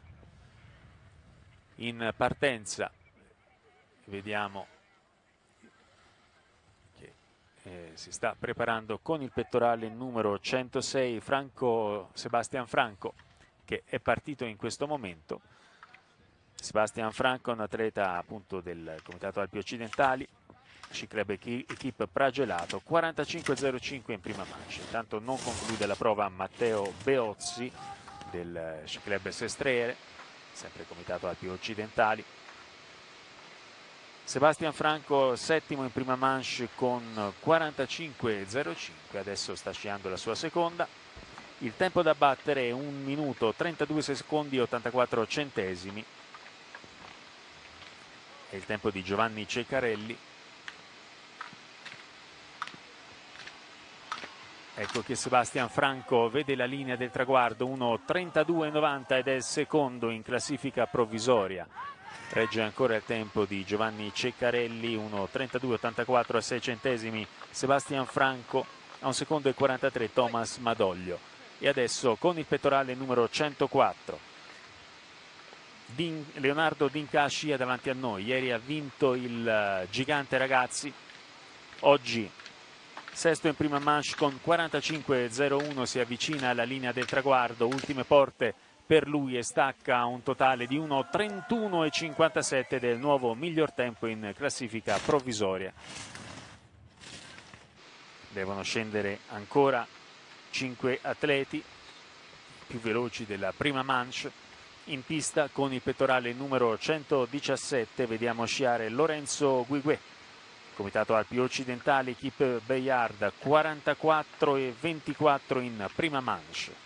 In partenza vediamo che eh, si sta preparando con il pettorale numero centosei Franco Sebastian Franco, che è partito in questo momento. Sebastian Franco è un atleta appunto del comitato Alpi Occidentali, Sci Club Equipe Pragelato, quarantacinque zero cinque in prima manche. Intanto non conclude la prova Matteo Beozzi del Sci Club Sestriere, sempre comitato Alpi Occidentali. Sebastian Franco settimo in prima manche con quarantacinque zero cinque, adesso sta sciando la sua seconda. Il tempo da battere è un minuto trentadue secondi e ottantaquattro centesimi. È il tempo di Giovanni Ceccarelli. Ecco che Sebastian Franco vede la linea del traguardo, uno trentadue e novanta, ed è secondo in classifica provvisoria. Regge ancora il tempo di Giovanni Ceccarelli, uno trentadue e ottantaquattro a sei centesimi. Sebastian Franco a un secondo e quarantatré Thomas Madoglio. E adesso con il pettorale numero centoquattro Din, Leonardo Dinca scia davanti a noi. Ieri ha vinto il uh, Gigante Ragazzi, oggi sesto in prima manche con quarantacinque zero uno, si avvicina alla linea del traguardo, ultime porte per lui e stacca un totale di uno trentuno e cinquantasette, del nuovo miglior tempo in classifica provvisoria. Devono scendere ancora cinque atleti più veloci della prima manche. In pista con il pettorale numero centodiciassette vediamo sciare Lorenzo Guiguè, comitato Alpi Occidentali, Equipe Bayard, quarantaquattro e ventiquattro in prima manche.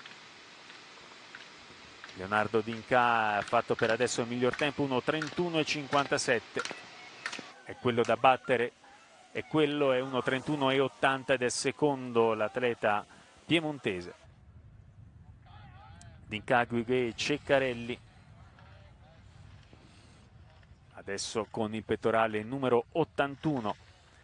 Leonardo Dinca ha fatto per adesso il miglior tempo, uno trentuno e cinquantasette, è quello da battere, e quello è uno trentuno e ottanta, ed è secondo l'atleta piemontese. Dinca, Guiguè e Ceccarelli. Adesso con il pettorale numero ottantuno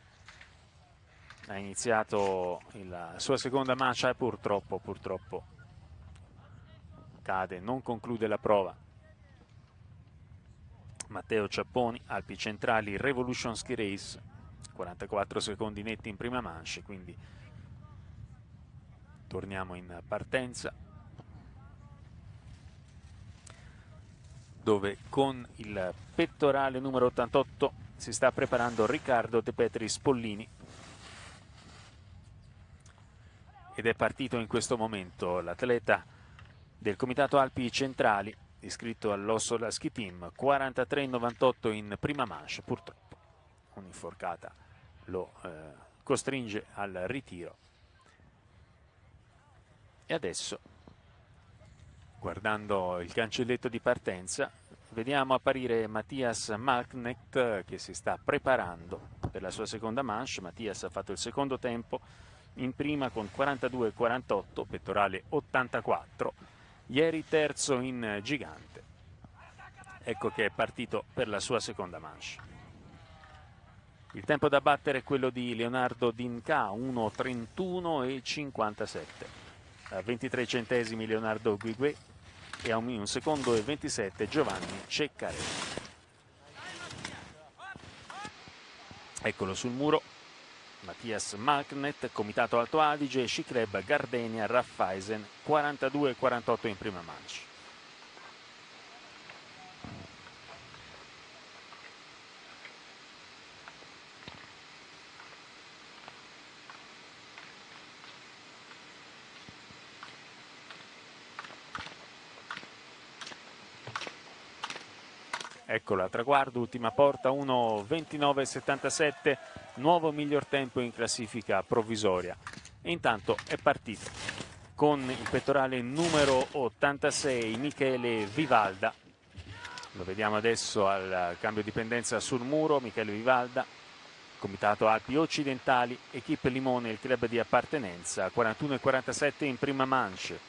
ha iniziato la sua seconda manche, e purtroppo, purtroppo cade, non conclude la prova. Matteo Ciapponi, Alpi Centrali Revolution Ski Race, quarantaquattro secondi netti in prima manche, quindi torniamo in partenza, dove con il pettorale numero ottantotto si sta preparando Riccardo De Petris Pollini, ed è partito in questo momento l'atleta del comitato Alpi Centrali, iscritto all'Ossola Ski Team, quarantatré e novantotto in prima manche. Purtroppo un'inforcata lo eh, costringe al ritiro. E adesso, guardando il cancelletto di partenza, vediamo apparire Mattias Malknecht, che si sta preparando per la sua seconda manche. Mattias ha fatto il secondo tempo in prima con quarantadue e quarantotto, pettorale ottantaquattro, ieri terzo in gigante. Ecco che è partito per la sua seconda manche. Il tempo da battere è quello di Leonardo Dinca, uno trentuno e cinquantasette. A ventitré centesimi Leonardo Guigué e a un secondo e ventisette Giovanni Ceccarelli. Eccolo sul muro, Matthias Malknet, Comitato Alto Adige, Sci Club Gardenia Raiffeisen, quarantadue quarantotto in prima manche. Eccolo al traguardo, ultima porta, uno ventinove settantasette, nuovo miglior tempo in classifica provvisoria. E intanto è partito con il pettorale numero ottantasei Michele Vivalda. Lo vediamo adesso al cambio di pendenza sul muro. Michele Vivalda, Comitato Alpi Occidentali, Equipe Limone, il club di appartenenza, quarantuno e quarantasette in prima manche.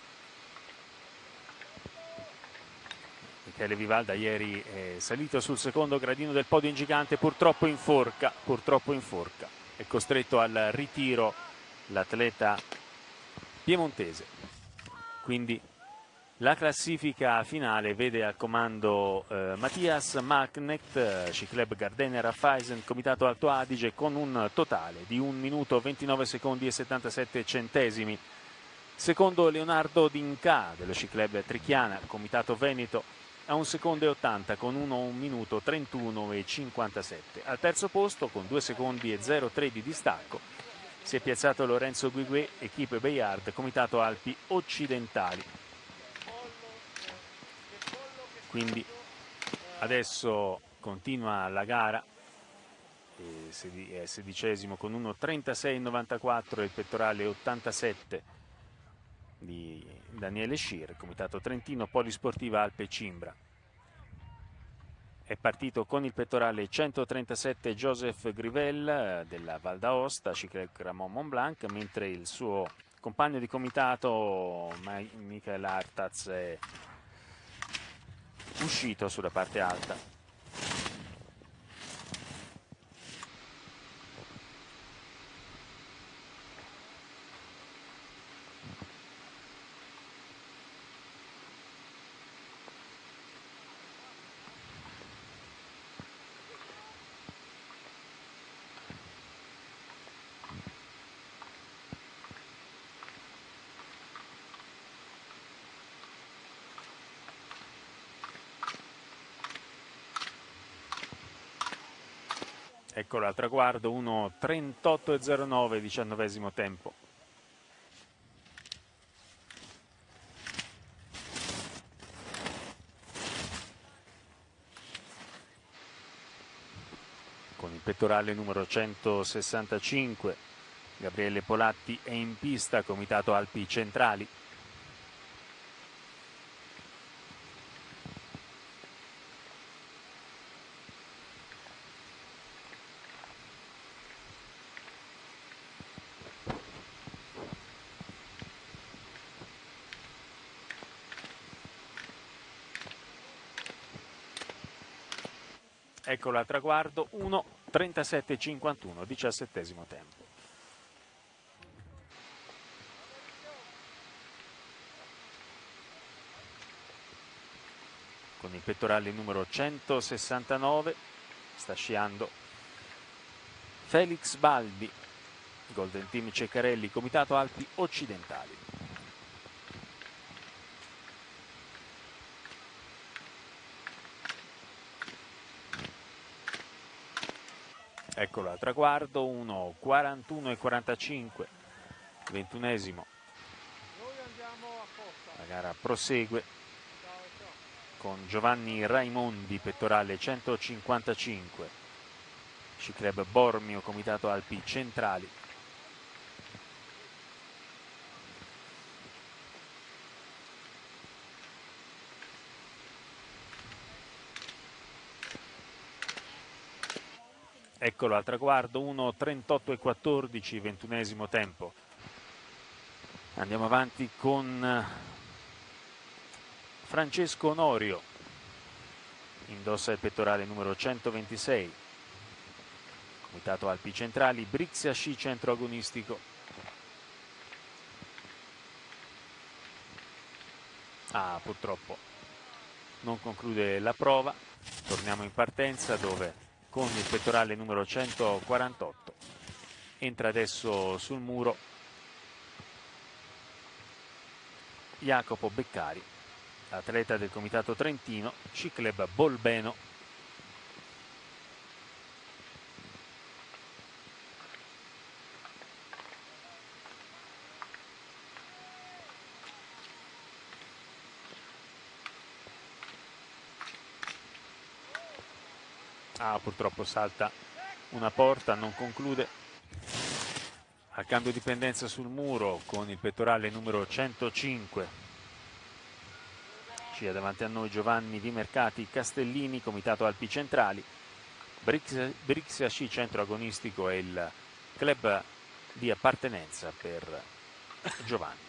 Michele Vivalda ieri è salito sul secondo gradino del podio in gigante, purtroppo in forca, purtroppo in forca. È costretto al ritiro l'atleta piemontese. Quindi la classifica finale vede al comando eh, Matthias Malknet, Sci Club Gardenia Raiffeisen, Comitato Alto Adige, con un totale di un minuto ventinove secondi e settantasette centesimi. Secondo Leonardo Dinca dello Sci Club Trichiana, Comitato Veneto, a un secondo e ottanta con uno un minuto trentuno e cinquantasette. Al terzo posto con due secondi e zero tre di distacco si è piazzato Lorenzo Guigué, Equipe Bayard, Comitato Alpi Occidentali. Quindi adesso continua la gara, è sedicesimo con uno trentasei novantaquattro il pettorale ottantasette di Daniele Scier, Comitato Trentino Polisportiva Alpe Cimbra. È partito con il pettorale centotrentasette Joseph Grivel della Val d'Aosta, Sci Club Gramont Mont Blanc, mentre il suo compagno di comitato Michael Artaz è uscito sulla parte alta. Eccolo al traguardo, uno trentotto e zero nove, diciannovesimo tempo. Con il pettorale numero centosessantacinque, Gabriele Polatti è in pista, Comitato Alpi Centrali. Eccolo al traguardo, uno trentasette cinquantuno, diciassettesimo tempo. Con il pettorale numero centosessantanove sta sciando Felix Balbi, Golden Team Ceccarelli, Comitato Alpi Occidentali. Eccolo al traguardo, uno quarantuno e quarantacinque, ventunesimo. La gara prosegue con Giovanni Raimondi, pettorale centocinquantacinque, Sci Club Bormio, Comitato Alpi Centrali. Eccolo al traguardo, uno trentotto e quattordici, ventunesimo tempo. Andiamo avanti con Francesco Onorio, indossa il pettorale numero centoventisei, Comitato Alpi Centrali, Brixia Sci Centro Agonistico. Ah, purtroppo non conclude la prova. Torniamo in partenza, dove con il pettorale numero centoquarantotto entra adesso sul muro Jacopo Beccari, atleta del Comitato Trentino, Sci Club Bolbeno. Ah, purtroppo salta una porta, non conclude. Al cambio di pendenza sul muro con il pettorale numero centocinque. Scia davanti a noi Giovanni Vimercati Castellini, Comitato Alpi Centrali. Brixia, Brixia Sci Centro Agonistico è il club di appartenenza per Giovanni.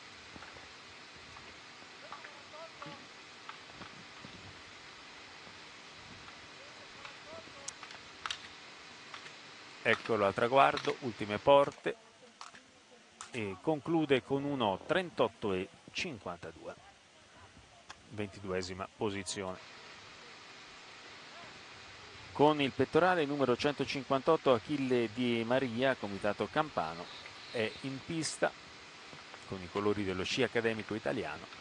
Eccolo al traguardo, ultime porte, e conclude con uno trentotto e cinquantadue, ventiduesima posizione. Con il pettorale numero centocinquantotto Achille Di Maria, Comitato Campano, è in pista con i colori dello Sci Accademico Italiano.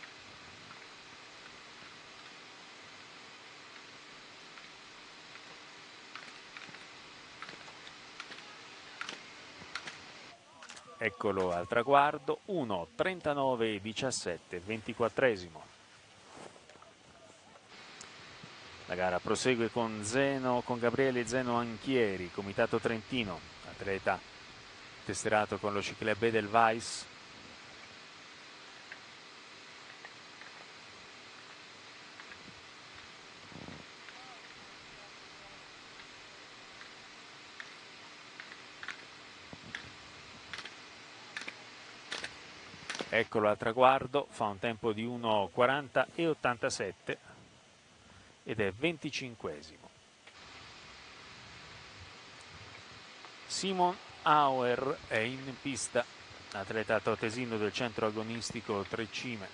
Eccolo al traguardo, uno trentanove diciassette, ventiquattresimo. La gara prosegue con Zeno, con Gabriele Zeno Anchieri, Comitato Trentino, atleta testerato con lo Sci Club Edelweiss. Eccolo al traguardo, fa un tempo di uno quaranta e ottantasette ed è venticinquesimo. Simon Auer è in pista, atleta totesino del centro agonistico Tre Cime.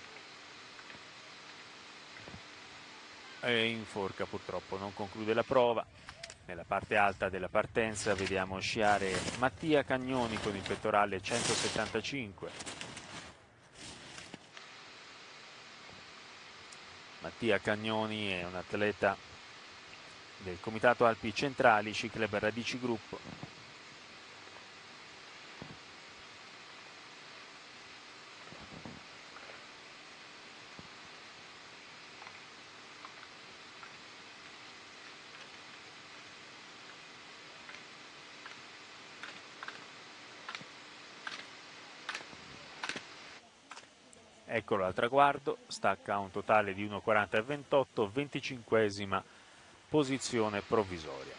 È in forca, purtroppo non conclude la prova. Nella parte alta della partenza vediamo sciare Mattia Cagnoni con il pettorale centosettantacinque. Mattia Cagnoni è un atleta del Comitato Alpi Centrali, Sci Club Radici Gruppo. Eccolo al traguardo, stacca un totale di uno quaranta e ventotto, venticinquesima posizione provvisoria.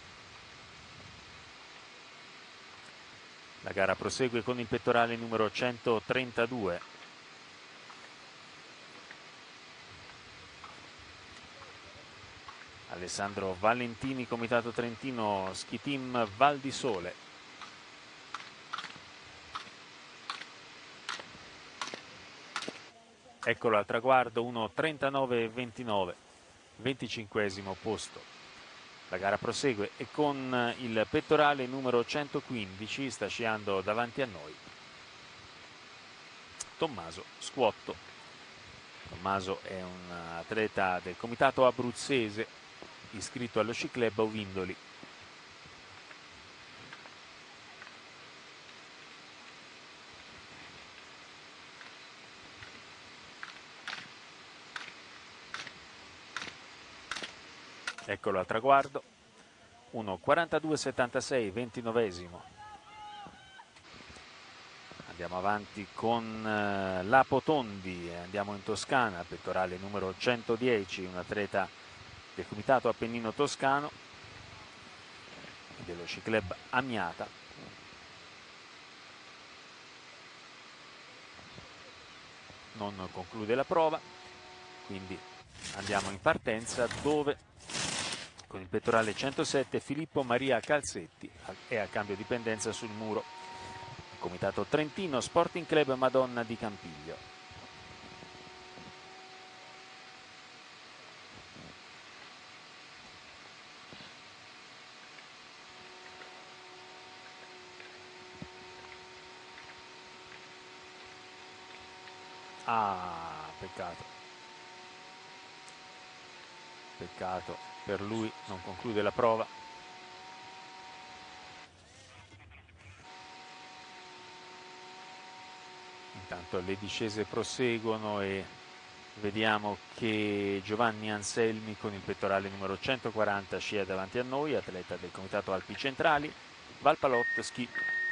La gara prosegue con il pettorale numero centotrentadue. Alessandro Valentini, Comitato Trentino, Ski Team Val di Sole. Eccolo al traguardo, uno trentanove e ventinove, venticinquesimo posto. La gara prosegue e con il pettorale numero centoquindici sta sciando davanti a noi Tommaso Squotto. Tommaso è un atleta del Comitato Abruzzese, iscritto allo Sci Club Ovindoli. Eccolo al traguardo, uno quarantadue settantasei, ventinovesimo. Andiamo avanti con uh, Lapo Tondi, andiamo in Toscana, pettorale numero centodieci, un atleta del Comitato Appennino Toscano, dello Sci Club Amiata. Non conclude la prova. Quindi andiamo in partenza, dove con il pettorale centosette Filippo Maria Calzetti è a cambio di pendenza sul muro. Comitato Trentino, Sporting Club Madonna di Campiglio. Ah, peccato. Peccato per lui, non conclude la prova. Intanto le discese proseguono e vediamo che Giovanni Anselmi con il pettorale numero centoquaranta scia davanti a noi, atleta del Comitato Alpi Centrali, Valpalot Ski.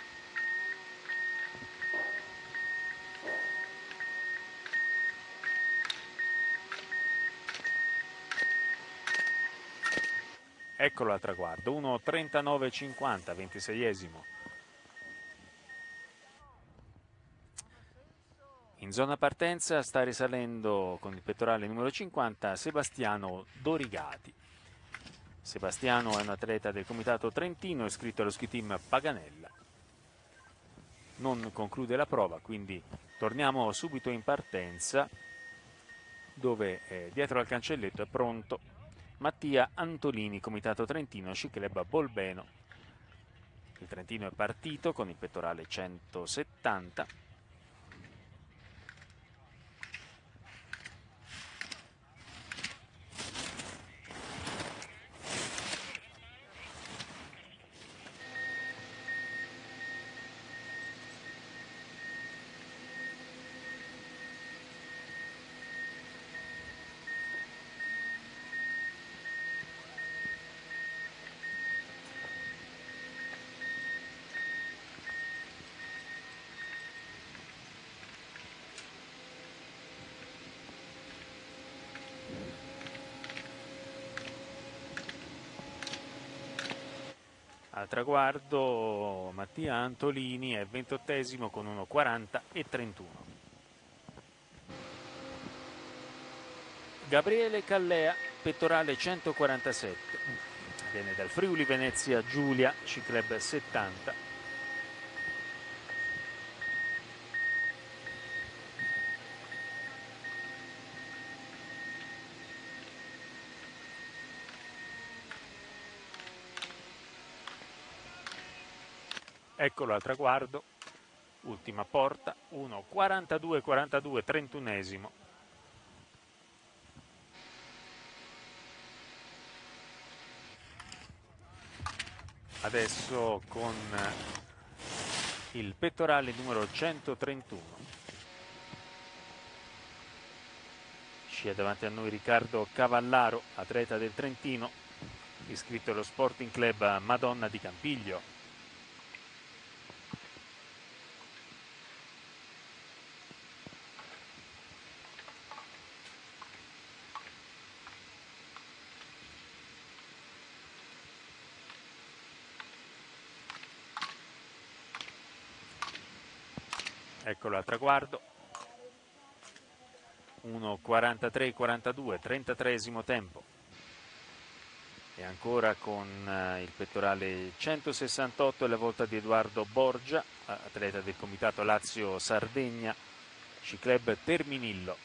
Eccolo al traguardo, uno trentanove cinquanta, ventiseiesimo. In zona partenza sta risalendo con il pettorale numero cinquanta Sebastiano Dorigati. Sebastiano è un atleta del Comitato Trentino, iscritto allo ski team Paganella. Non conclude la prova, quindi torniamo subito in partenza, dove eh, dietro al cancelletto è pronto Mattia Antolini, Comitato Trentino, Sci Club Bolbeno. Il Trentino è partito con il pettorale centosettanta. Al traguardo Mattia Antolini è ventottesimo con uno quaranta e trentuno. Gabriele Callea, pettorale centoquarantasette, viene dal Friuli Venezia Giulia, Sci Club settanta. Eccolo al traguardo, ultima porta, uno quarantadue quarantadue, trentunesimo. Adesso con il pettorale numero centotrentuno. Scia davanti a noi Riccardo Cavallaro, atleta del Trentino, iscritto allo Sporting Club Madonna di Campiglio. Eccolo al traguardo, uno quarantatré quarantadue, trentatreesimo tempo. E ancora con il pettorale centosessantotto la volta di Edoardo Borgia, atleta del Comitato Lazio Sardegna, Sci Club Terminillo.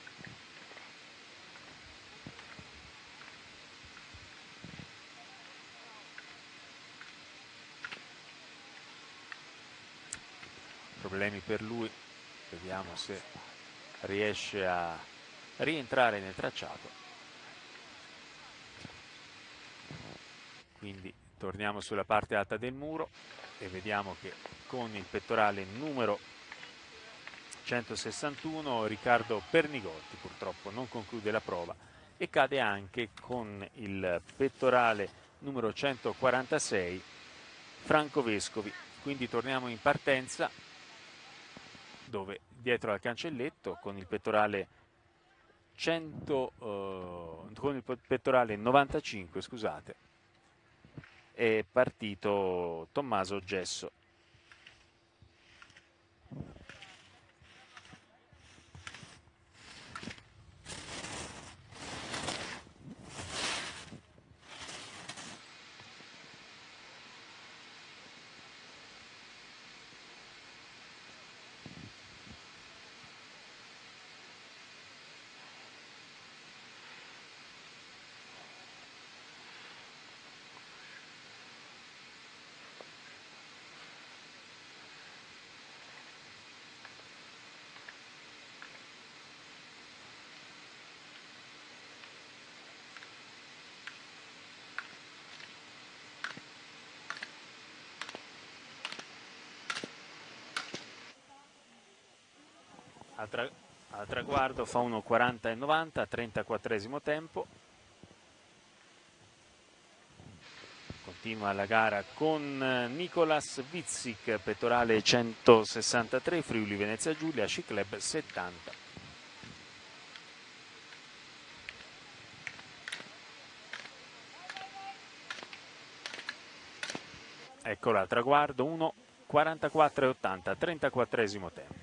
Problemi per lui, vediamo se riesce a rientrare nel tracciato. Quindi torniamo sulla parte alta del muro e vediamo che con il pettorale numero centosessantuno Riccardo Pernigotti purtroppo non conclude la prova e cade anche con il pettorale numero centoquarantasei Franco Vescovi. Quindi torniamo in partenza, dove dietro al cancelletto con il pettorale cento eh, con il pettorale novantacinque, scusate, è partito Tommaso Gesso. al, tra al traguardo fa uno quaranta e novanta, trentaquattresimo tempo. Continua la gara con Nicolas Witzik, pettorale centosessantatré, Friuli Venezia Giulia, Sci Club settanta. Eccola al traguardo, uno quarantaquattro e ottanta, trentaquattresimo tempo.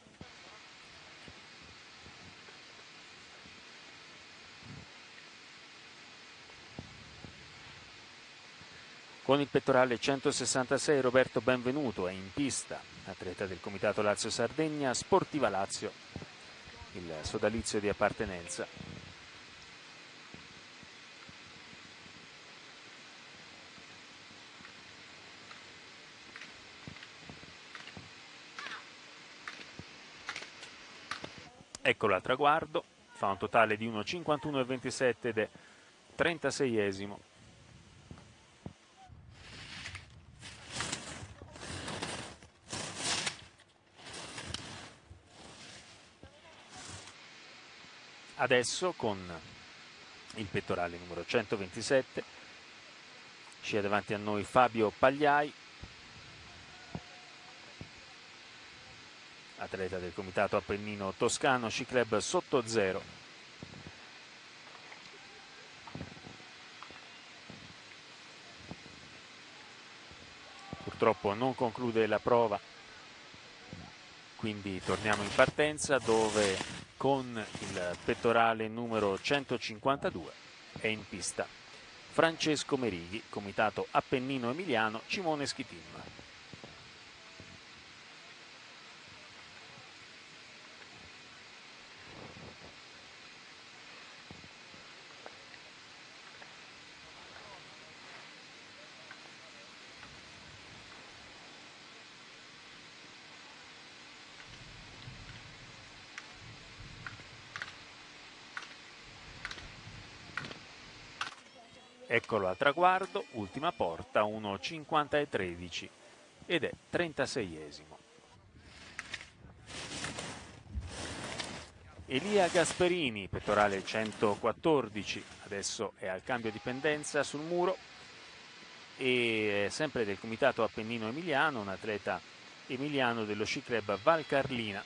Con il pettorale centosessantasei Roberto Benvenuto è in pista, atleta del Comitato Lazio Sardegna, Sportiva Lazio, il sodalizio di appartenenza. Eccolo al traguardo, fa un totale di uno cinquantuno e ventisette ed è trentaseiesimo. Adesso con il pettorale numero centoventisette scia davanti a noi Fabio Pagliai, atleta del Comitato Appennino Toscano, Sci Club sotto zero. Purtroppo non conclude la prova, quindi torniamo in partenza dove con il pettorale numero centocinquantadue è in pista Francesco Merighi, Comitato Appennino Emiliano, Cimoneschi Team. Eccolo al traguardo, ultima porta, uno cinquanta e tredici ed è trentaseiesimo. Elia Gasperini, pettorale centoquattordici, adesso è al cambio di pendenza sul muro e sempre del Comitato Appennino Emiliano, un atleta emiliano dello Sci Club Val Carlina.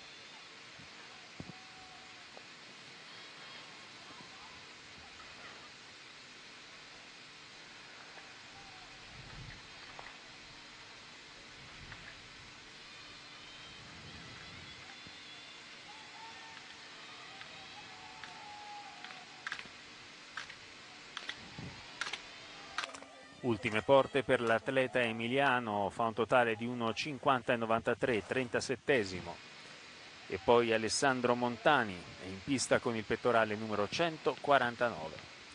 Ultime porte per l'atleta emiliano, fa un totale di uno cinquanta e novantatré, trentasettesimo. E poi Alessandro Montani è in pista con il pettorale numero centoquarantanove.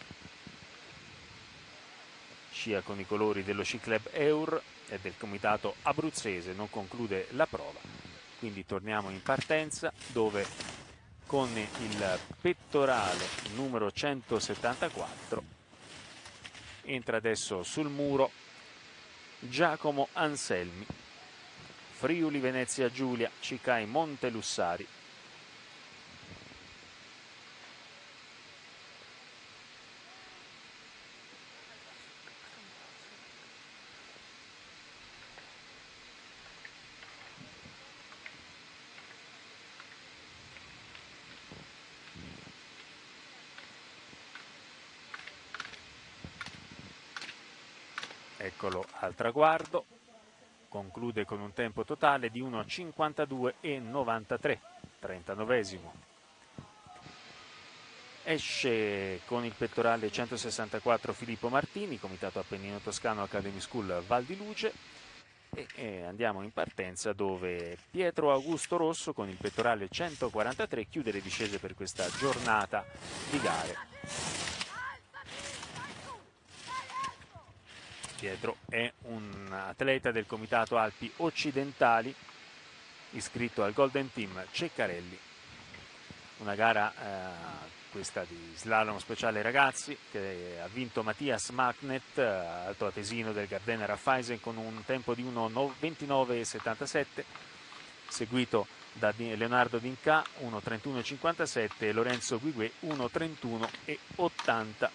Scia con i colori dello Sci Club Eur e del Comitato Abruzzese, non conclude la prova. Quindi torniamo in partenza dove con il pettorale numero centosettantaquattro entra adesso sul muro Giacomo Anselmi, Friuli Venezia Giulia, Cicai Montelussari. Eccolo al traguardo, conclude con un tempo totale di uno cinquantadue e novantatré, trentanovesimo. Esce con il pettorale centosessantaquattro Filippo Martini, Comitato Appennino Toscano Academy School Val di Luce, e, e andiamo in partenza dove Pietro Augusto Rosso con il pettorale centoquarantatré chiude le discese per questa giornata di gare. Pietro è un atleta del Comitato Alpi Occidentali iscritto al Golden Team Ceccarelli, una gara eh, questa di slalom speciale ragazzi che ha vinto Mattias Magnet, alto atesino del Gardena Raiffeisen, con un tempo di uno ventinove e settantasette, seguito da Leonardo D'Inca uno trentuno e cinquantasette e Lorenzo Guigué uno trentuno e ottanta.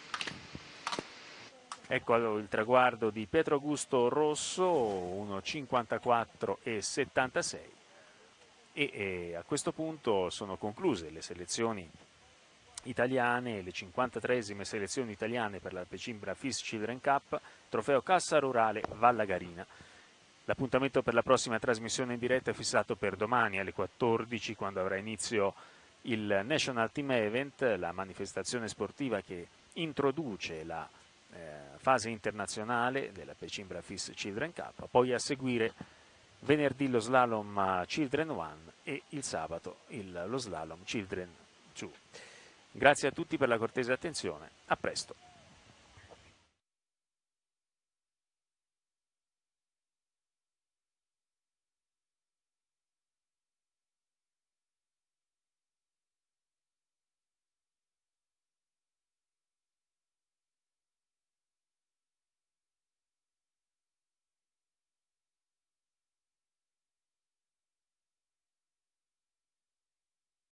Ecco il traguardo di Pietro Augusto Rosso uno cinquantaquattro e settantasei e, e a questo punto sono concluse le selezioni italiane, le cinquantatreesime selezioni italiane per la Pecimbra F I S Children Cup, trofeo Cassa Rurale Vallagarina. L'appuntamento per la prossima trasmissione in diretta è fissato per domani alle quattordici, quando avrà inizio il National Team Event, la manifestazione sportiva che introduce la eh, fase internazionale della Pecimbra F I S Children Cup, poi a seguire venerdì lo slalom Children One e il sabato il, lo slalom Children due. Grazie a tutti per la cortese attenzione, a presto.